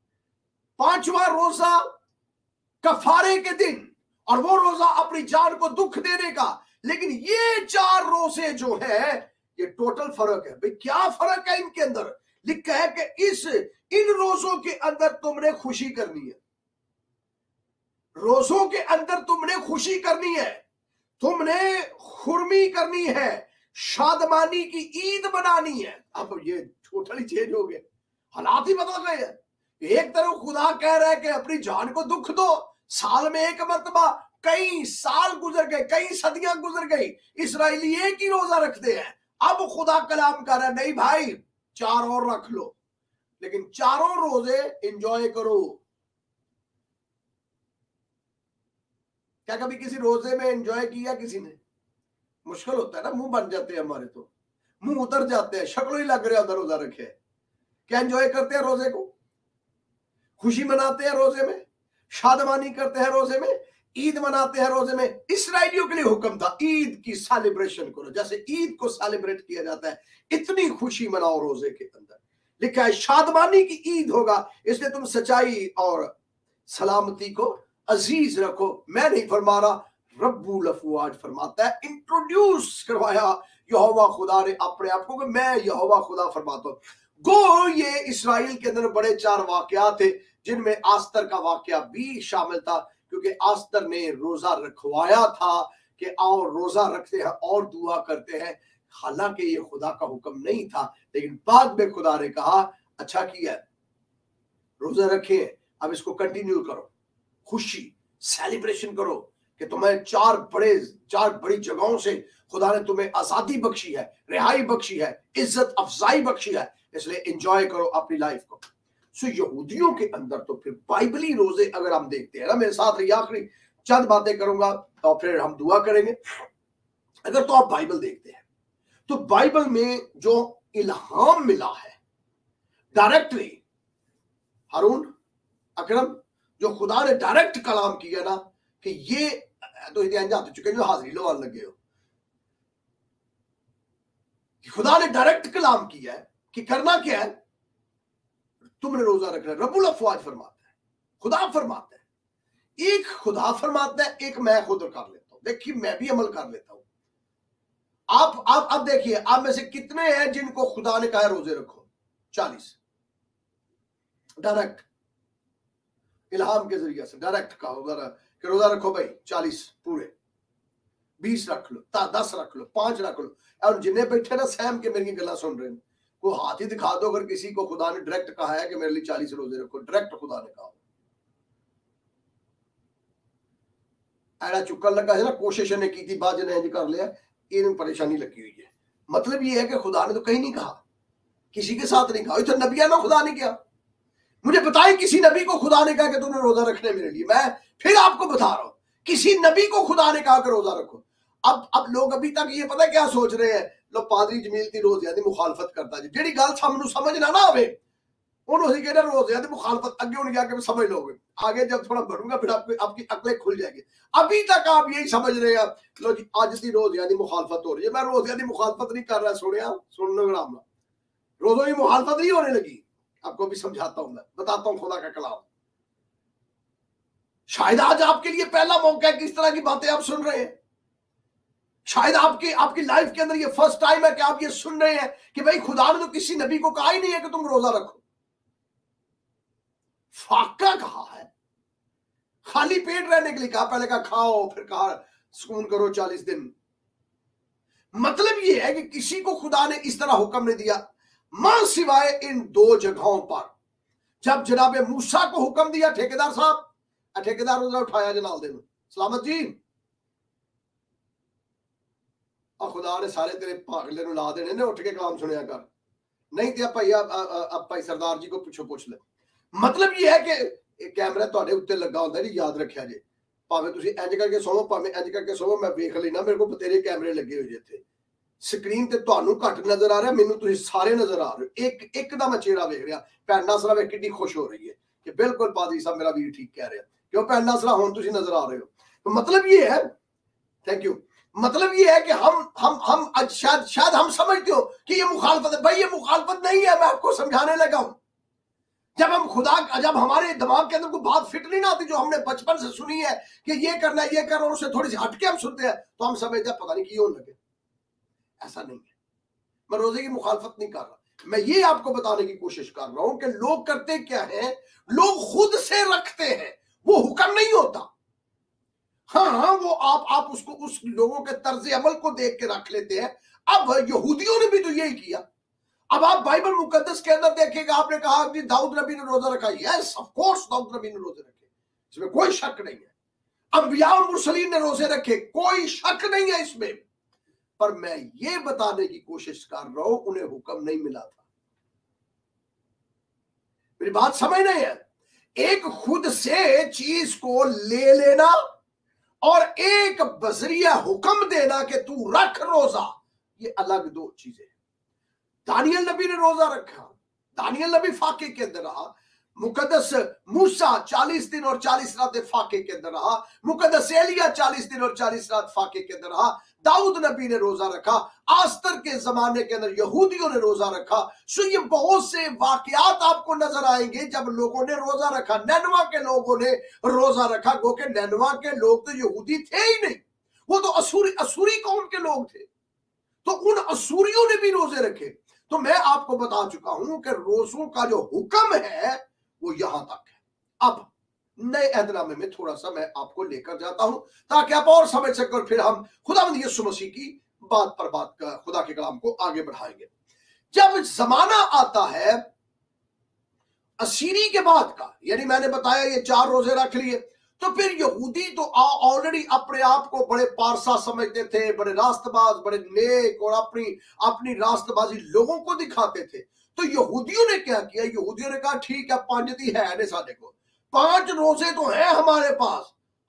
5वां रोजा कफारे के दिन और वो रोजा अपनी जान को दुख देने का। लेकिन ये 4 रोजे जो है ये टोटल फर्क है। भाई क्या फर्क है इनके अंदर? लिखा है कि इन रोजों के अंदर तुमने खुशी करनी है। रोजों के अंदर तुमने खुशी करनी है, तुमने खुर्मी करनी है, शादमानी की ईद बनानी है। अब ये टोटली चेंज हो गया, हालात ही बदल गए हैं। एक तरफ खुदा कह रहा है कि अपनी जान को दुख दो, साल में एक मरतबा, कई साल गुजर गए, कई सदियां गुजर गई, इस्राएली एक ही रोजा रखते हैं। अब खुदा कलाम कर रहा है नहीं भाई 4 और रख लो, लेकिन 4 रोजे एंजॉय करो। क्या कभी किसी रोजे में एंजॉय किया किसी ने? मुश्किल होता है ना, मुंह बन जाते हैं हमारे, तो मुंह उतर जाते हैं, शक्ल ही लग रहे उधर रोजा रखे। क्या एंजॉय करते हैं रोजे को? खुशी मनाते हैं रोजे में, शादमानी करते हैं रोजे में, ईद मनाते हैं रोजे में। इस्राएलियों के लिए हुक्म था ईद की सेलिब्रेशन करो, जैसे ईद को सेलिब्रेट किया जाता है इतनी खुशी मनाओ रोजे के अंदर। लिखा है शादमानी की ईद होगा, इसलिए तुम सच्चाई और सलामती को अजीज रखो। मैं नहीं फरमा रहा, रब्बुल अफवाज फरमाता है। इंट्रोड्यूस करवाया यहोवा खुदा ने अपने आप को कि मैं यहोवा खुदा फरमाता हूं। गो ये इस्राएल के अंदर बड़े 4 वाकया थे जिनमें आस्तर का वाकया भी शामिल था, क्योंकि आस्तर ने रोजा रखवाया था कि आओ रोजा रखते हैं और दुआ करते हैं। हालांकि ये खुदा का हुक्म नहीं था, लेकिन बाद में खुदा ने कहा अच्छा किया, रोजा रखे, अब इसको कंटिन्यू करो, खुशी सेलिब्रेशन करो कि तुम्हें 4 बड़ी जगहों से खुदा ने तुम्हें आजादी बख्शी है, रिहाई बख्शी है, इज्जत अफजाई बख्शी है, इसलिए एंजॉय करो अपनी लाइफ को। सो यहूदियों के अंदर तो फिर बाइबली रोजे अगर हम देखते हैं ना, मेरे साथ रहिए, आखिरी चंद बातें करूंगा और फिर हम दुआ करेंगे। अगर तो आप बाइबल देखते हैं तो बाइबल में जो इल्हाम मिला है डायरेक्टली, हारून अकरम, जो खुदा ने डायरेक्ट कलाम किया ना कि ये तो जा चुके जो हाजिरी लो आने लगे हो, खुदा ने डायरेक्ट कलाम किया है कि करना क्या है, तुमने रोजा रखना है। रब्बुल अफवाज फरमाता है, खुदा फरमाता है, एक खुदा फरमाता है, एक मैं खुद कर लेता हूं। देखिए मैं भी अमल कर लेता हूं। आप अब देखिए, आप में से कितने हैं जिनको खुदा ने कहा रोजे रखो? 40। डायरेक्ट इल्हाम के जरिए से डायरेक्ट कहा कि रोजा रखो भाई, 40 पूरे, 20 रख लो, 10 रख लो, 5 रख लो। और जिन्हें बैठे ना सहम के मेरी गला सुन रहे हैं, को हाथ ही दिखा दो अगर किसी को खुदा ने डायरेक्ट कहा है कि मेरे लिए 40 रोजे रखो। डायरेक्ट खुदा ने कहा। ऐड़ा चुकन लगा है ना, कोशिश ने की थी, बाज ने इंज कर लिया, इन परेशानी लगी हुई है। मतलब ये है कि खुदा ने तो कहीं नहीं कहा, किसी के साथ नहीं कहा। तो नबिया ना खुदा ने किया। मुझे बताएं किसी नबी को खुदा ने कहा कि तुमने रोजा रखना है मेरे लिए? मैं फिर आपको बता रहा हूं, किसी नबी को खुदा ने कहा कि रोजा रखो। अब लोग अभी तक ये पता क्या सोच रहे हैं, लो पादरी जमील दी रोज़िया दी मुखालफत करता जी, जेड़ी गल सामने समझ ना आवे उन्होंने कहना रोज़िया दी मुखालफत अगे उन्हें जाके समझ लोगे, आगे जब थोड़ा बढ़ूंगा फिर आपकी अकलें खुल जाएगी। अभी तक आप यही समझ रहे हैं, लो जी आज दी रोज़िया दी मुखालफत हो रही है। मैं रोज़िया दी मुखालफत नहीं कर रहा, सुन लो राम, रोज़ों की मुखालफत नहीं होने लगी। आपको भी समझाता हूं, मैं बताता हूं खुदा का कलाम। शायद आज आपके लिए पहला मौका है कि इस तरह की बातें आप सुन रहे हैं। शायद आपकी लाइफ के अंदर ये फर्स्ट टाइम है कि आप ये सुन रहे हैं कि भाई खुदा ने तो किसी नबी को कहा ही नहीं है कि तुम रोजा रखो। फाका कहा है, खाली पेट रहने के लिए कहा। पहले कहा खाओ, फिर कहा सुकून करो 40 दिन। मतलब ये है कि किसी को खुदा ने इस तरह हुक्म नहीं दिया, मां सिवाय इन 2 जगहों पर। जब जनाब मूसा को हुक्म दिया, ठेकेदार साहब, ठेकेदार रोजा उठाया जनाल दिन सलामत जी, और खुदा ने सारे तेरे भागले ला देने ने, उठ के काम सुनिया कर, नहीं तो भाई सरदार जी को पिछो पूछ ले। मतलब ये है कि कैमरा तुहाडे उत्ते लगा होंदा जी, याद रखिया जे, भावें तुसीं इंज करके सोवो, भावें इंज करके सोवो, मैं वेख लेना, मेरे को बतेरे कैमरे लगे हुए इत्थे। स्क्रीन ते तुहानू घट नजर आ रहा, मैनू तुसीं सारे नजर आ रहे हो। एक दा मैं चेहरा वेख रहा, भैन नासरा वेख कितनी खुश हो रही है कि बिल्कुल पादरी साहब मेरा वीर ठीक कह रहे हैं, क्यों भैन नासरा हुण तुसीं नजर आ रहे हो। तो मतलब ये है, थैंक यू, मतलब ये है कि हम शायद हम समझते हो कि ये मुखालफत है। भाई ये मुखालफत नहीं है, मैं आपको समझाने लगा हूं। जब हमारे दिमाग के अंदर कोई बात फिट नहीं ना आती, जो हमने बचपन से सुनी है कि ये करना ये करना, उससे थोड़ी सी हटके हम सुनते हैं, तो हम समझते हैं पता नहीं क्यों लगे। ऐसा नहीं है, मैं रोजे की मुखालफत नहीं कर रहा, मैं ये आपको बताने की कोशिश कर रहा हूं कि लोग करते क्या है, लोग खुद से रखते हैं, वो हुक्म नहीं होता। हाँ वो आप उसको उस लोगों के तर्ज अमल को देख के रख लेते हैं। अब यहूदियों ने भी तो यही किया। अब आप बाइबल मुकद्दस के अंदर देखिएगा, आपने कहा कि दाऊद नबी ने रोजा रखा, यस ऑफ कोर्स दाऊद नबी ने रोजे रखे, इसमें कोई शक नहीं है। अंबिया और मुरसलीन ने रोजे रखे, कोई शक नहीं है इसमें। पर मैं ये बताने की कोशिश कर रहा हूं, उन्हें हुक्म नहीं मिला था। मेरी बात समझ नहीं है। एक खुद से चीज को ले लेना और एक बजरिया हुक्म देना कि तू रख रोजा, ये अलग 2 चीजें। दानियल नबी ने रोजा रखा, दानियल नबी फाके के अंदर रहा। मुकद्दस मूसा 40 दिन और 40 रातें फाके के अंदर रहा। मुकद्दस एलिया 40 दिन और 40 रात फाके के अंदर रहा। दाऊद नबी ने रोजा रखा। आस्तर के जमाने के अंदर यहूदियों ने रोजा रखा। सो ये बहुत से वाकयात आपको नजर आएंगे जब लोगों ने रोजा रखा। नैनवा के लोगों ने रोजा रखा, गो के नैनवा के लोग तो यहूदी थे ही नहीं, वो तो असूरी कौम के लोग थे। तो उन असूरियों ने भी रोजे रखे। तो मैं आपको बता चुका हूं कि रोजों का जो हुक्म है वो यहां तक है। अब नए अहदनामे में थोड़ा सा मैं आपको लेकर जाता हूं ताकि आप और समझ सकें, और फिर हम खुदावंद यीशु मसीह की बात पर बात का खुदा के कलाम को आगे बढ़ाएंगे। जब जमाना आता है असीरी के बाद का, यानी मैंने बताया ये 4 रोजे रख लिए, तो फिर यहूदी तो ऑलरेडी अपने आप को बड़े पारसा समझते थे, बड़े रास्तबाज, बड़े नेक, और अपनी रास्तबाजी लोगों को दिखाते थे। तो यहूदियों ने क्या किया, यहूदियों ने कहा ठीक है 5 दी है ने साडे को, 5 रोजे तो हैं हमारे पास,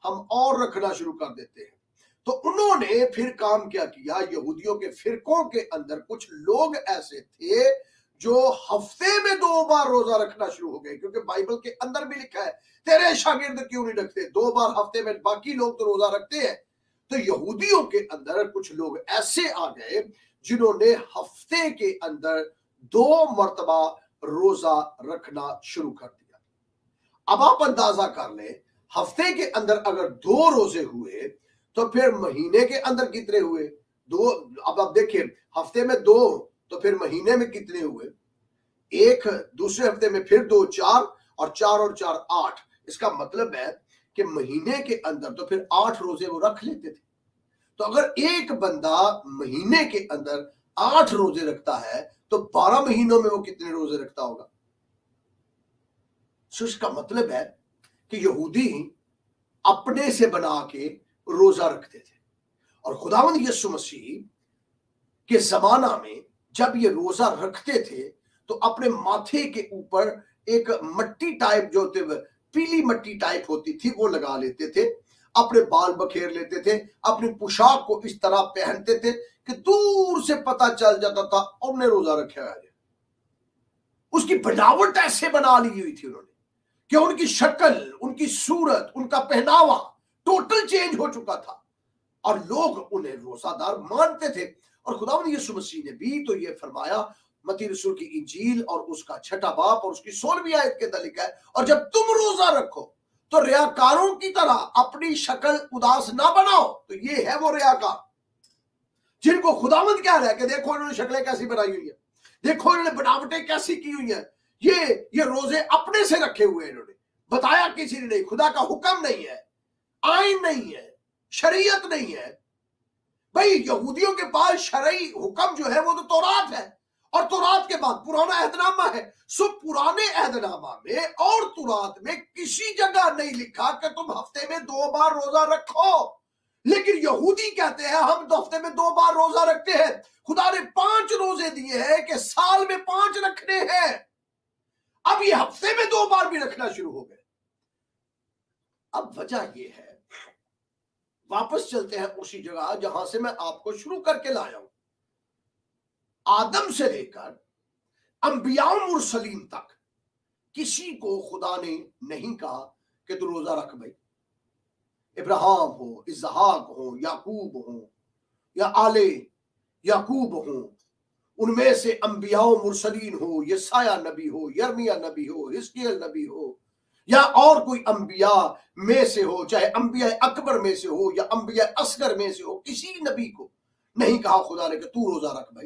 हम और रखना शुरू कर देते हैं। तो उन्होंने फिर काम क्या किया, यहूदियों के फिरकों के अंदर कुछ लोग ऐसे थे जो हफ्ते में 2 बार रोजा रखना शुरू हो गए, क्योंकि बाइबल के अंदर भी लिखा है तेरे शागिर्द क्यों नहीं रखते 2 बार हफ्ते में, बाकी लोग तो रोजा रखते हैं। तो यहूदियों के अंदर कुछ लोग ऐसे आ गए जिन्होंने हफ्ते के अंदर 2 मर्तबा रोजा रखना शुरू कर दिया। अब आप अंदाजा कर ले, हफ्ते के अंदर अगर 2 रोजे हुए तो फिर महीने के अंदर कितने हुए? 2। अब आप देखिए, हफ्ते में 2 तो फिर महीने में कितने हुए? 1, दूसरे हफ्ते में फिर 2, 4, और 4 और 4 8। इसका मतलब है कि महीने के अंदर तो फिर 8 रोजे वो रख लेते थे। तो अगर एक बंदा महीने के अंदर 8 रोजे रखता है तो 12 महीनों में वो कितने रोजे रखता होगा? सो इसका मतलब है कि यहूदी अपने से बना के रोजा रखते थे। और खुदावंद यीशु मसीह के जमाना में जब ये रोजा रखते थे तो अपने माथे के ऊपर एक मट्टी टाइप जो होते, पीली मट्टी टाइप होती थी, वो लगा लेते थे, अपने बाल बखेर लेते थे, अपनी पोशाक को इस तरह पहनते थे कि दूर से पता चल जाता था उन्होंने रोजा रखा है। उसकी बनावट ऐसे बना ली हुई थी उन्होंने कि उनकी शक्ल, उनकी सूरत, उनका पहनावा टोटल चेंज हो चुका था और लोग उन्हें रोजादार मानते थे। और खुदावंद यीशु मसीह ने भी तो ये फरमाया, मत्ती रसूल की इंजील और उसका 6वां बाब और उसकी 16वीं आयत के अंदर लिखा है, और जब तुम रोजा रखो तो रियाकारों की तरह अपनी शक्ल उदास ना बनाओ। तो ये है वो रियाकार जिनको खुदावंद कह रहा है कि देखो इन्होंने शक्लें कैसी बनाई हुई है, देखो इन्होंने बनावटें कैसी की हुई है, ये रोजे अपने से रखे हुए, इन्होंने बताया किसी ने नहीं, खुदा का हुक्म नहीं है, आइन नहीं है, शरीयत नहीं है। भाई यहूदियों के पास शरई हुक्म जो है वो तो तौरात है, और तौरात के बाद पुराना अहदनामा है। सो पुराने अहदनामा में और तौरात में किसी जगह नहीं लिखा कि तुम हफ्ते में 2 बार रोजा रखो, लेकिन यहूदी कहते हैं हम तो हफ्ते में 2 बार रोजा रखते हैं। खुदा ने 5 रोजे दिए हैं कि साल में 5 रखने हैं, अब ये हफ्ते में 2 बार भी रखना शुरू हो गए। अब वजह ये है, वापस चलते हैं उसी जगह जहां से मैं आपको शुरू करके लाया हूं। आदम से लेकर अंबिया मुरसलीम तक किसी को खुदा ने नहीं कहा कि तू रोजा रख भाई। इब्राहिम हो, इसहाक हो, याकूब हो या आले याकूब हो, उनमें से अंबिया मुरसलीन हो, यसाया नबी हो, यर्मिया नबी हो, हिजकिय्याह नबी हो, या और कोई अंबिया में से हो, चाहे अंबिया अकबर में से हो या अंबिया असगर में से हो, किसी नबी को नहीं कहा खुदा ने कि तू रोजा रख भाई।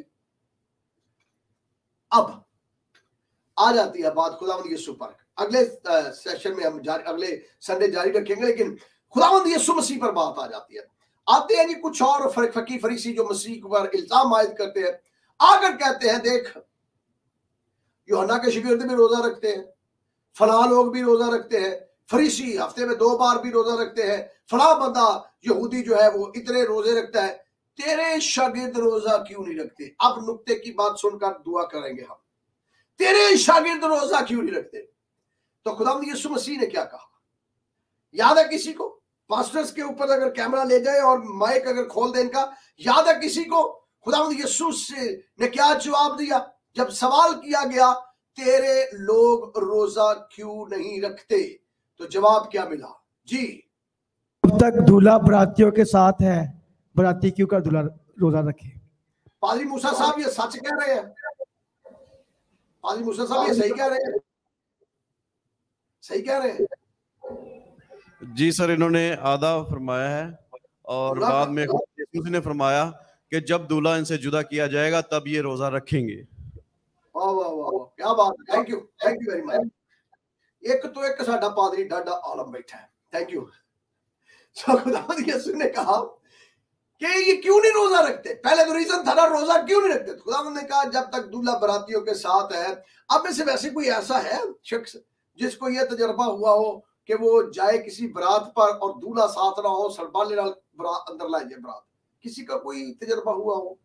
अब आ जाती है बात खुदावंद यीशु पर। अगले सेशन में हम अगले संडे जारी रखेंगे, लेकिन खुदावंद यीशु मसीह पर बात आ जाती है। आते हैं जी कुछ और फकीर फरीसी जो मसीह पर इल्जाम आयद करते हैं, आकर कहते हैं देख यूहन्ना के शागिर्द भी रोजा रखते हैं, फला लोग भी रोजा रखते हैं, फरीसी हफ्ते में 2 बार भी रोजा रखते हैं, फला बंदा यहूदी जो है वो इतने रोजे रखता है, तेरे शागिर्द रोजा क्यों नहीं रखते? अब नुक्ते की बात सुनकर दुआ करेंगे हम, तेरे शागिर्द रोजा क्यों नहीं रखते? तो खुदावंद यीशु मसीह ने क्या कहा याद है किसी को? पास्टर्स के ऊपर अगर कैमरा ले जाए और माइक अगर खोल दे इनका, याद है किसी को खुदावंद यीशु ने क्या जवाब दिया जब सवाल किया गया तेरे लोग रोजा क्यों नहीं रखते? तो जवाब क्या मिला जी? जब तक दूल्हा बरातियों के साथ है, बराती क्यों कर दूल्हा रोजा रखे? पादरी मूसा साहब ये सच कह रहे हैं, पादरी मूसा साहब ये सही कह रहे हैं, सही कह रहे हैं जी सर। इन्होंने आधा फरमाया है और बाद में यीशु ने फरमाया कि जब दूल्हा इनसे जुदा किया जाएगा तब ये रोजा रखेंगे। वाह वाह वाह वाह, क्या बात है, थैंक यू वेरी मच। एक तो एक साडा पादरी डाडा आलम बैठा है, थैंक यू। खुदावंद यीशु ने कहा कि ये क्यों नहीं रोजा रखते? पहले तो रीजन था ना रोजा क्यों नहीं रखते। खुदावंद ने कहा जब तक दूल्हा बरातियों के साथ है। अब में से वैसे कोई ऐसा है शख्स जिसको यह तजर्बा हुआ हो कि वो जाए किसी बरात पर और दूल्हा साथ ना हो, सरबाले नाल अंदर ला जाए बरात? किसी का कोई तजर्बा हुआ हो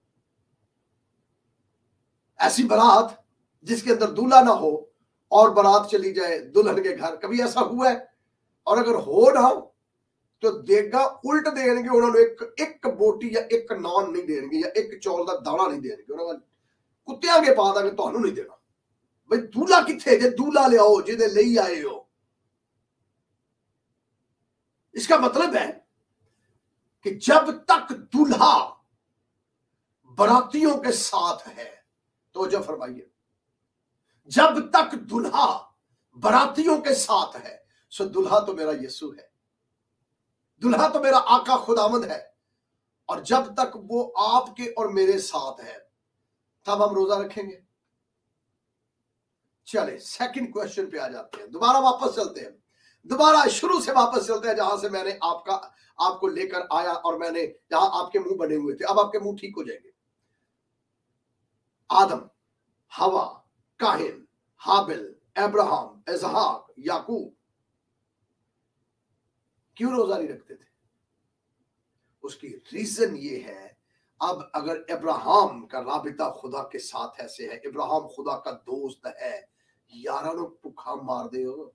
ऐसी बरात जिसके अंदर दूल्हा ना हो और बारात चली जाए दुल्हन के घर? कभी ऐसा हुआ है? और अगर हो ना तो देगा उल्ट देंगे उन्होंने, एक बोटी या एक नान नहीं देंगे या एक चौल का दाना नहीं देंगे, उन्होंने कुत्तियां के पा देंगे, तो नहीं देना। भाई दूल्हा किथे जे, दूल्हा ले आओ जिदे ले आए हो। इसका मतलब है कि जब तक दूल्हा बरातियों के साथ है, तो जो फरमाइए, जब तक दूल्हा बरातियों के साथ है, सो दूल्हा तो मेरा यीशु है, दूल्हा तो मेरा आका खुदावंद है। और जब तक वो आपके और मेरे साथ है, तब हम रोजा रखेंगे। चले सेकंड क्वेश्चन पे आ जाते हैं, दोबारा वापस चलते हैं, दोबारा शुरू से वापस चलते हैं, जहां से मैंने आपको लेकर आया और मैंने जहां आपके मुंह बने हुए थे, अब आपके मुंह ठीक हो जाएंगे। आदम, हवा, काहिन, हाबिल, अब्राहम, इसहाक, याकूब क्यों रोजा नहीं रखते थे? उसकी रीजन ये है, अब अगर अब्राहम का राबिता खुदा के साथ ऐसे है, अब्राहम खुदा का दोस्त है, यारा लोग भूखा मार दे हो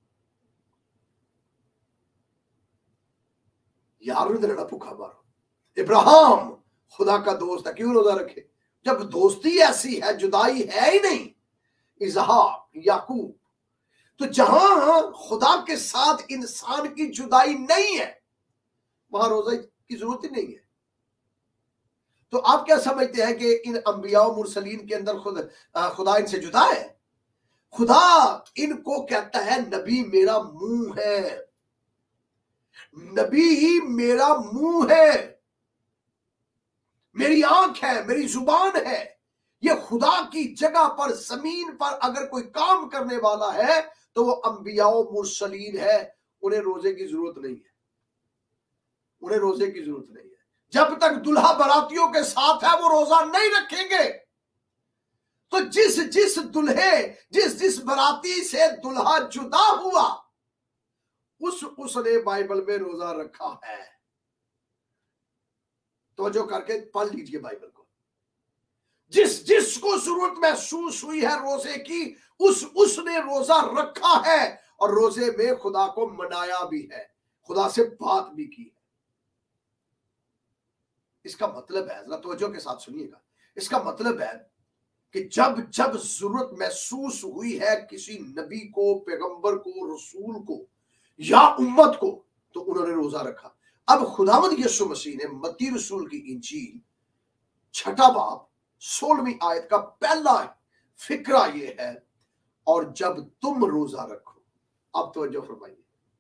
यार, भूखा मारो। अब्राहम खुदा का दोस्त है, क्यों रोजा रखे? जब दोस्ती ऐसी है, जुदाई है ही नहीं। इसहाक, याकूब, तो जहां खुदा के साथ इंसान की जुदाई नहीं है, वहां रोजा की जरूरत ही नहीं है। तो आप क्या समझते हैं कि इन अंबिया और मुरसलीन के अंदर खुदा इनसे जुदा है? खुदा इनको कहता है नबी मेरा मुंह है, नबी ही मेरा मुंह है, मेरी आंख है, मेरी जुबान है। ये खुदा की जगह पर जमीन पर अगर कोई काम करने वाला है तो वो अंबिया और मुरसलीन है। उन्हें रोजे की जरूरत नहीं है, उन्हें रोजे की जरूरत नहीं है। जब तक दुल्हा बरातियों के साथ है वो रोजा नहीं रखेंगे। तो जिस जिस दुल्हे, जिस जिस बराती से दुल्हा जुदा हुआ, उसने बाइबल में रोजा रखा है। तो जो करके पढ़ लीजिए बाइबल को। जिस जिसको जरूरत महसूस हुई है रोजे की, उसने रोजा रखा है और रोजे में खुदा को मनाया भी है, खुदा से बात भी की है। इसका मतलब है, जरा तवज्जो के साथ सुनिएगा, इसका मतलब है कि जब जब जरूरत महसूस हुई है किसी नबी को, पैगंबर को, रसूल को या उम्मत को, तो उन्होंने रोजा रखा। अब खुदावंद यीशु मसीह ने मत्ती रसूल की इंजील 6 बाब 16वीं आयत का पहला फिक्रा ये है, और जब तुम रोजा रखो, अब तवज्जो फरमाइए,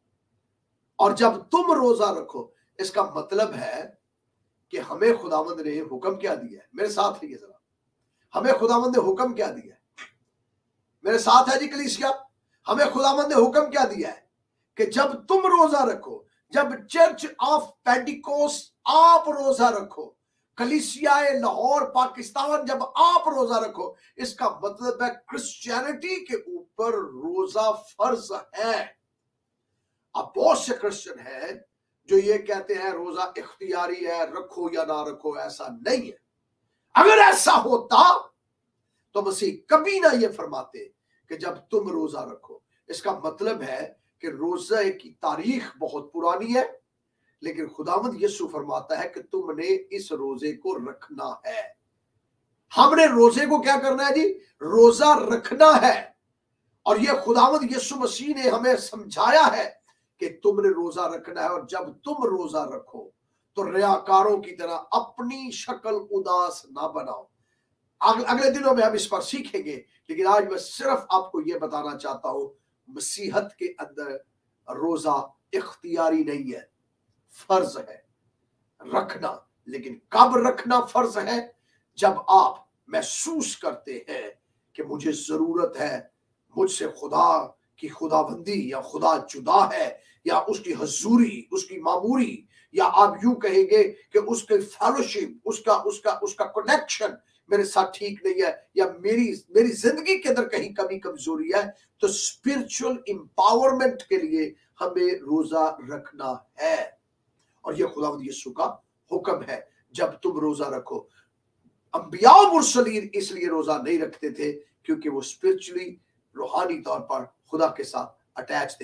और जब तुम रोजा रखो, इसका मतलब है कि हमें खुदावंद ने हुक्म क्या दिया है। मेरे साथ रहिए जरा, हमें खुदावंद ने हुक्म क्या दिया है? मेरे साथ है जी कलीसिया, हमें खुदावंद ने हुक्म क्या दिया है कि जब तुम रोजा रखो, जब चर्च ऑफ पेंटिकोस्ट आप रोजा रखो, कलीसियाए लाहौर पाकिस्तान जब आप रोजा रखो, इसका मतलब है क्रिश्चियनिटी के ऊपर रोजा फर्ज है। अब बहुत से क्रिश्चियन है जो ये कहते हैं रोजा इख्तियारी है, रखो या ना रखो, ऐसा नहीं है। अगर ऐसा होता तो मसीह कभी ना ये फरमाते कि जब तुम रोजा रखो। इसका मतलब है कि रोजे की तारीख बहुत पुरानी है, लेकिन खुदावंद यीशु फरमाता है कि तुमने इस रोजे को रखना है। हमने रोजे को क्या करना है जी? रोजा रखना है। और यह खुदावंद यीशु मसीह ने हमें समझाया है कि तुमने रोजा रखना है, और जब तुम रोजा रखो तो रियाकारों की तरह अपनी शक्ल उदास ना बनाओ। अगले दिनों में हम इस पर सीखेंगे, लेकिन आज मैं सिर्फ आपको यह बताना चाहता हूं, मसीहत के अंदर रोजा इख्तियारी नहीं है, फर्ज है रखना। लेकिन कब रखना फर्ज है? जब आप महसूस करते हैं कि मुझे जरूरत है, मुझसे खुदा की खुदाबंदी या खुदा जुदा है, या उसकी हजूरी, उसकी मामूरी, या आप यूं कहेंगे कि उसके फेलोशिप, उसका कनेक्शन मेरे साथ ठीक नहीं है, या मेरी जिंदगी के अंदर कहीं कमी कमजोरी है, तो स्पिरिचुअल एम्पावरमेंट के लिए हमें रोजा रखना है। और यह खुदावंद यीशु का हुक्म है, जब तुम रोजा रखो। अंबिया और मुरसलीन इसलिए रोजा नहीं रखते थे क्योंकि वो स्पिरिचुअली, रूहानी तौर पर खुदा के साथ अटैच थे।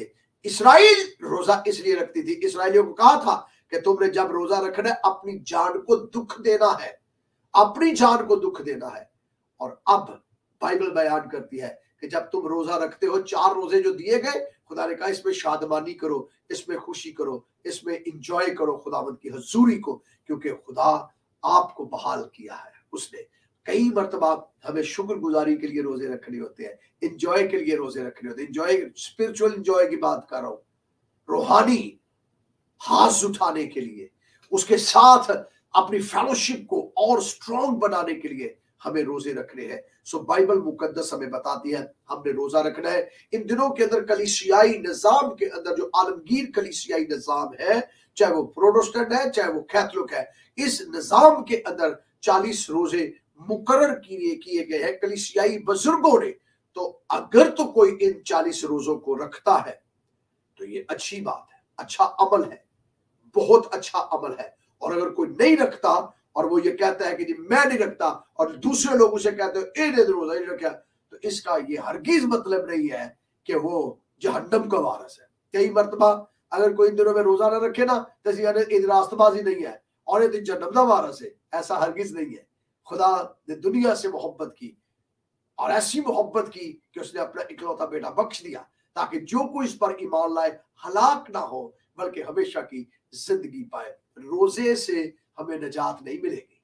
इसराइल रोजा इसलिए रखती थी, इसराइलियों को कहा था कि तुमने जब रोजा रखना है अपनी जान को दुख देना है, अपनी जान को दुख देना है। और अब बाइबल बयान करती है कि जब तुम रोजा रखते हो, 4 रोजे जो दिए गए, खुदा ने कहा इसमें शादमानी करो, इसमें खुशी करो, इसमें इंजॉय करो खुदावंद की हजूरी को, क्योंकि खुदा आपको बहाल किया है उसने। कई मर्तबा हमें शुक्रगुजारी के लिए रोजे रखने होते हैं, इंजॉय के लिए रोजे रखने होते हैं। इंजॉय, स्पिरिचुअल इंजॉय की बात कर रहा हूं, रूहानी हाथ उठाने के लिए, उसके साथ अपनी फेलोशिप को और स्ट्रॉन्ग बनाने के लिए हमें रोजे रखने हैं। सो बाइबल मुकद्दस हमें बताती है हमने रोजा रखना है। इन दिनों के अंदर कलीसियाई निजाम के अंदर जो आलमगीर कलीसियाई निजाम है, चाहे वो प्रोटेस्टेंट है चाहे वो कैथोलिक है, इस निजाम के अंदर 40 रोजे मुकर्रर किए गए हैं कलीसियाई बुजुर्गों ने। तो अगर तो कोई इन 40 रोजों को रखता है तो ये अच्छी बात है, अच्छा अमल है, बहुत अच्छा अमल है। और अगर कोई नहीं रखता और वो ये कहता है कि जी मैं नहीं रखता, और दूसरे लोग उसे कहते हैं ए रोजा नहीं रखा, तो इसका ये हरगिज मतलब नहीं है कि वो जहन्नम का वारिस है। कई मर्तबा अगर कोई इन दिनों में रोजा ना रखे ना, तो ये रास्तबाजी नहीं है और ये जहन्नम का वारिस है, ऐसा हरगिज नहीं है। खुदा ने दुनिया से मोहब्बत की और ऐसी मोहब्बत की कि उसने अपना इकलौता बेटा बख्श दिया, ताकि जो कोई इस पर ईमान लाए हलाक ना हो बल्कि हमेशा की जिंदगी पाए। रोजे से हमें नजात नहीं मिलेगी,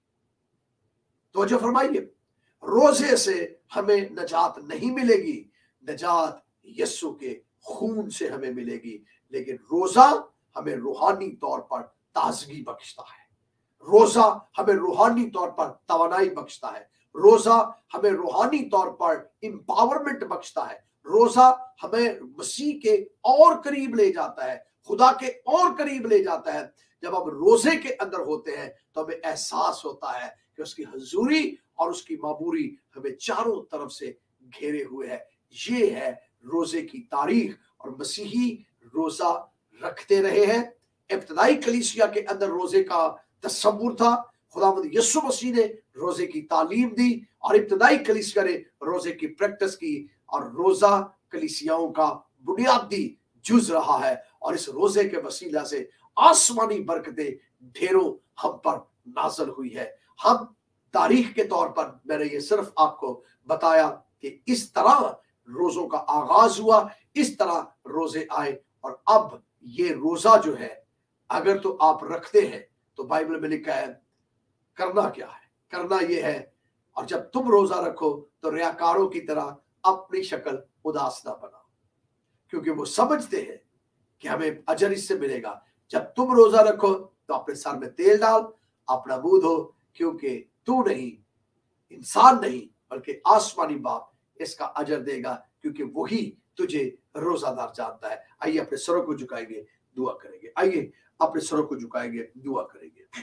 तो जो फरमाइए, रोजे से हमें नजात नहीं मिलेगी, नजात यीशु के खून से हमें मिलेगी। लेकिन रोजा हमें रूहानी तौर पर ताजगी बख्शता है, रोजा हमें रूहानी तौर पर तवानाई बख्शता है, रोजा हमें रूहानी तौर पर इंपावरमेंट बख्शता है, रोजा हमें मसीह के और करीब ले जाता है, खुदा के और करीब ले जाता है। जब हम रोजे के अंदर होते हैं तो हमें एहसास होता है कि उसकी हजूरी और उसकी मामूरी हमें चारों तरफ से घेरे हुए है। ये है रोजे की तारीख, और मसीही रोजा रखते रहे हैं। इब्तदाई कलीसिया के अंदर रोजे का तस्वुर था, खुदावंद यीशु मसीह ने रोजे की तालीम दी और इब्तदाई कलीसिया ने रोजे की प्रैक्टिस की, और रोजा कलीसियाओं का बुनियादी जुज रहा है। और इस रोजे के वसीला से आसमानी बरकतें ढेरों हम पर नाज़िल हुई है। हम तारीख के तौर पर, मैंने ये सिर्फ आपको बताया कि इस तरह रोजों का आगाज हुआ, इस तरह रोजे आए, और अब ये रोजा जो है अगर तो आप रखते हैं तो बाइबल में लिखा है करना क्या है, करना ये है, और जब तुम रोजा रखो तो रियाकारों की तरह अपनी शक्ल उदास ना बनाओ, क्योंकि वो समझते हैं कि हमें अजर इससे मिलेगा। जब तुम रोजा रखो तो अपने सर में तेल डाल, अपना मुंह धो, क्योंकि तू नहीं, इंसान नहीं, बल्कि आसमानी बाप इसका अजर देगा, क्योंकि वही तुझे रोजादार जानता है। आइए अपने सरों को झुकाएंगे, दुआ करेंगे। आइए अपने सरों को झुकाएंगे, दुआ करेंगे।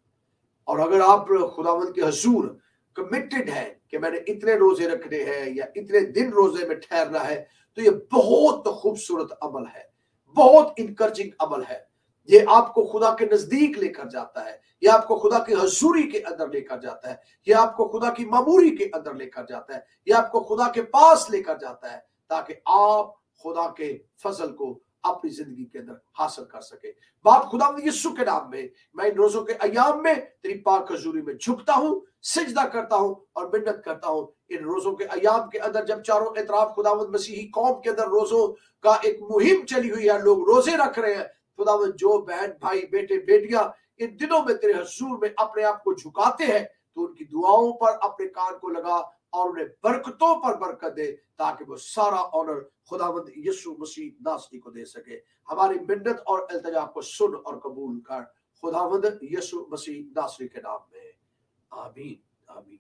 और अगर आप खुदावंद के हुजूर कमिटेड है कि मैंने इतने रोजे रखने हैं या इतने दिन रोजे में ठहरना है, तो ये बहुत खूबसूरत अमल है, बहुत इनकरेजिंग अमल है। ये आपको खुदा के नजदीक लेकर जाता है, ये आपको खुदा की हजूरी के अंदर लेकर जाता है, ये आपको खुदा की मामूरी के अंदर लेकर जाता है, ये आपको खुदा के पास लेकर जाता है, ताकि आप खुदा के फजल को अपनी जिंदगी के अंदर हासिल कर सके। बाप खुदा यीशु के नाम में मैं इन रोजों के अयाम में तेरी पाक हजूरी में झुकता हूँ, सिजदा करता हूँ और मिन्नत करता हूँ। इन रोजों के अयाम के अंदर जब चारों एतराफ खुदावंद मसीही कौम के अंदर रोजों का एक मुहिम चली हुई है, लोग रोजे रख रहे हैं, खुदावंद जो बहन भाई बेटे बेटियां इन दिनों में तेरे हजूर में अपने आप को झुकाते हैं, तो उनकी दुआओं पर अपने कान को लगा और उन्हें बरकतों पर बरकत दे, ताकि वो सारा ऑनर खुदावंद यीशु मसीह नासरी को दे सके। हमारी मिन्नत और इल्तिजा को सुन और कबूल कर, खुदावंद यीशु मसीह नासरी के नाम में, आमीन आमीन।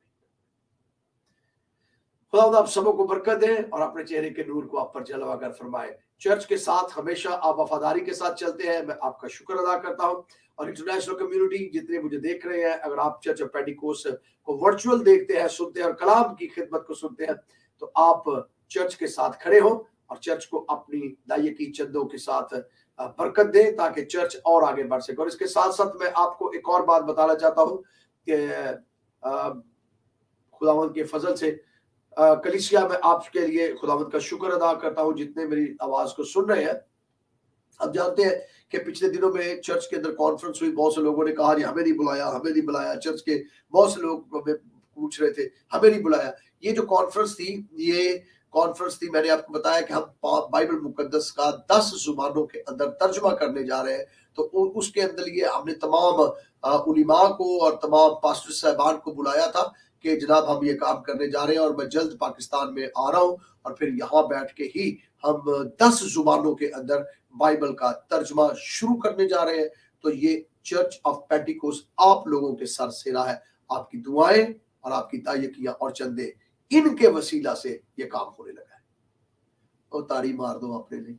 खुदावंद आप सबों को बरकत दे और अपने चेहरे के नूर को आप पर जलवागर फरमाए। चर्च के साथ हमेशा आप वफादारी के साथ चलते हैं, मैं आपका शुक्र अदा करता हूं। और इंटरनेशनल कम्युनिटी जितने मुझे देख रहे हैं, अगर आप चर्च ऑफ पेंटिकोस्ट को वर्चुअल देखते हैं, सुनते हैं और कलाम की खिदमत को सुनते हैं, तो आप चर्च के साथ खड़े हो और चर्च को अपनी दाइये की चंदों के साथ बरकत दें, ताकि चर्च और आगे बढ़ सके। और इसके साथ साथ मैं आपको एक और बात बताना चाहता हूँ कि खुदावंद के फजल से कलीसिया में आपके लिए खुदावंद का शुक्र अदा करता हूं जितने मेरी आवाज को सुन रहे हैं। अब जानते हैं कि पिछले दिनों में चर्च के अंदर कॉन्फ्रेंस हुई, बहुत से लोगों ने कहा हमें नहीं बुलाया, हमें नहीं बुलाया। चर्च के बहुत से लोग हमें पूछ रहे थे हमें नहीं बुलाया। ये जो कॉन्फ्रेंस थी, ये कॉन्फ्रेंस थी, मैंने आपको बताया कि हम बाइबल मुकद्दस का 10 जुबानों के अंदर तर्जुमा करने जा रहे हैं। तो उसके अंदर ये हमने तमाम उलिमा को और तमाम पास्टर साहबान को बुलाया था कि जनाब हम ये काम करने जा रहे हैं और मैं जल्द पाकिस्तान में आ रहा हूँ और फिर यहाँ बैठ के ही हम 10 जुबानों के अंदर बाइबल का तर्जुमा शुरू करने जा रहे हैं। तो ये चर्च ऑफ पेंटिकोस्ट आप लोगों के सर सेरा है, आपकी दुआएं और आपकी दायकियां और चंदे, इनके वसीला से ये काम होने लगा है। तो ताड़ी मार दो अपने लिए।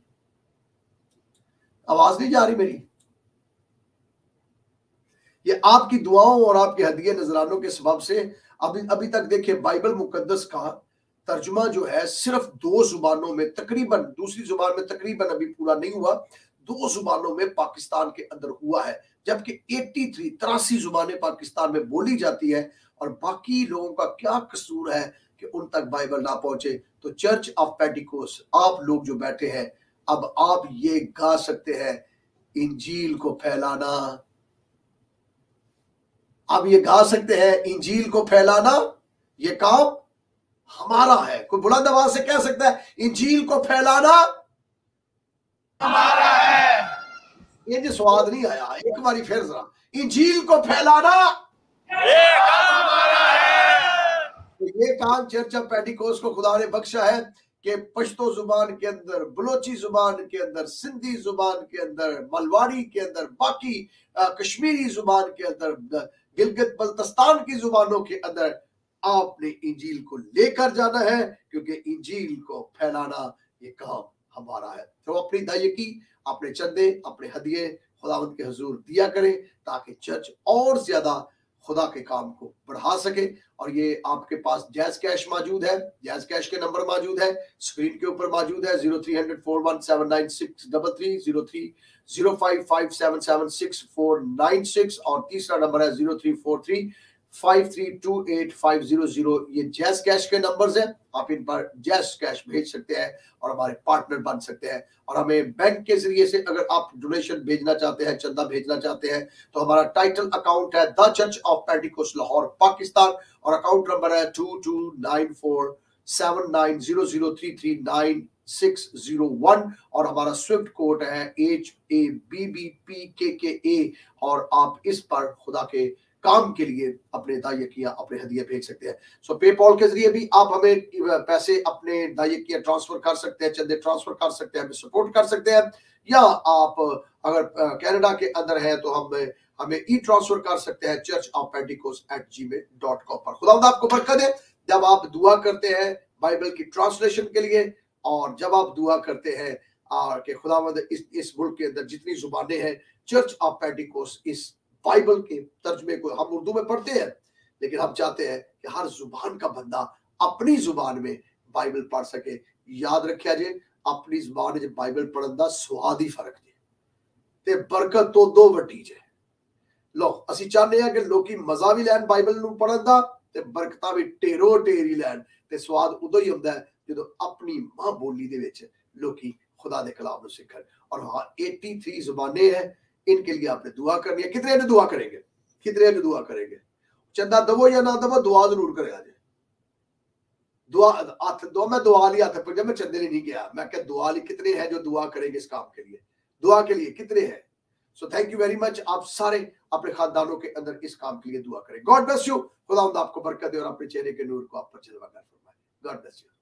आवाज नहीं जा रही मेरी? ये आपकी दुआओं और आपके हदिये नजरानों के सबब से अभी तक देखिए बाइबल मुकद्दस का तर्जुमा जो है सिर्फ 2 जुबानों में तकरीबन, दूसरी जुबान में तकरीबन अभी पूरा नहीं हुआ, 2 जुबानों में पाकिस्तान के अंदर हुआ है, जबकि 83 जुबानें पाकिस्तान में बोली जाती है। और बाकी लोगों का क्या कसूर है कि उन तक बाइबल ना पहुंचे? तो चर्च ऑफ पेंटिकोस्ट आप लोग जो बैठे हैं, अब आप ये गा सकते हैं, इंजील को फैलाना। आप ये गा सकते हैं, इंजील को फैलाना ये काम हमारा है। कोई बुलंद आवाज से कह सकता है, इंजील को फैलाना हमारा है। ये जो स्वाद नहीं आया, एक बारी फिर जरा, इंजील को फैलाना ये काम हमारा है। तो ये काम चर्च ऑफ पेंटिकोस्ट को खुदा ने बख्शा है कि पश्तो जुबान के अंदर, बलोची जुबान के अंदर, सिंधी जुबान के अंदर, मलवाड़ी के अंदर, बाकी कश्मीरी जुबान के अंदर, गिलगित बल्तिस्तान की जुबानों के अंदर आपने इंजील को लेकर जाना है, क्योंकि इंजील को फैलाना ये काम हमारा है। तो अपनी दायकी, अपने चंदे, अपने हदिये खुदावंद के हुजूर दिया करें ताकि चर्च और ज्यादा खुदा के काम को बढ़ा सके। और ये आपके पास जैज कैश मौजूद है, जैज कैश के नंबर मौजूद है, स्क्रीन के ऊपर मौजूद है, 0300 4179633, 03055776 और तीसरा नंबर है 0343 5328 ये जैज कैश के नंबर्स हैं। आप इन पर जैज कैश भेज सकते हैं और हमारे पार्टनर बन सकते हैं। और हमें बैंक के जरिए से अगर आप डोनेशन भेजना चाहते हैं, चंदा भेजना चाहते हैं, तो हमारा टाइटल अकाउंट है the church of Pentecost Lahore Pakistan और अकाउंट नंबर है 22947900339601 और हमारा स्विफ्ट कोड है HABBPKKA और आप इस पर खुदा के काम के लिए अपने दायकियां, अपने हदिये भेज सकते हैं। सो पेपॉल के जरिए भी आप हमें पैसे, अपने दायकियां ट्रांसफर कर सकते हैं, चंदे ट्रांसफर कर सकते हैं, हमें सपोर्ट कर सकते हैं। या आप अगर कनाडा के अंदर है तो हमें ई ट्रांसफर कर सकते हैं churchofpentecost@gmail.com पर। खुदावंद आपको बरकत दे। जब आप दुआ करते हैं बाइबल की ट्रांसलेशन के लिए और जब आप दुआ करते हैं कि खुदावंद इस मुल्क के अंदर जितनी जुबानें हैं, चर्च ऑफ पेंटिकोस्ट इस बाइबल के तर्जमे को हम उर्दू में पढ़ते हैं, लेकिन हम चाहते हैं कि हर जुबान का बंदा अपनी जुबान में बाइबल पढ़ सके। याद रखिया जे, अपनी जुबान में बाइबल पढ़न दा स्वाद ही फर्क जे ते बरकत तो दो वड्डी जे। लो असी चाहते हैं कि लोग मजा भी लैन बाइबल नूं पढ़न दा ते बरकतां भी ढेरों ढेर ही लैन ते स्वाद उदों ही हुंदा है जदों अपनी मां बोली दे विच लोकी खुदा दे कलाम नूं सिखण। और हाँ, 83 जुबानें हैं, इनके लिए आपने दुआ करनी है। कितने ने दुआ करेंगे? कितने ने दुआ करेंगे? चंदा दबो या ना दबो, दुआ जरूर करे आज। दुआ हाथ दो, मैं दुआ ली हाथ पर, मैं चंदे ने नहीं किया, मैं क्या दुआ ली। कितने हैं जो दुआ करेंगे इस काम के लिए? दुआ के लिए कितने हैं? So thank you very much. आप सारे अपने खानदानों के अंदर इस काम के लिए दुआ करें। God bless you. खुदा आपको बरकत दे और अपने चेहरे के नूर को आप पर जलवा कर फरमाए। God bless you.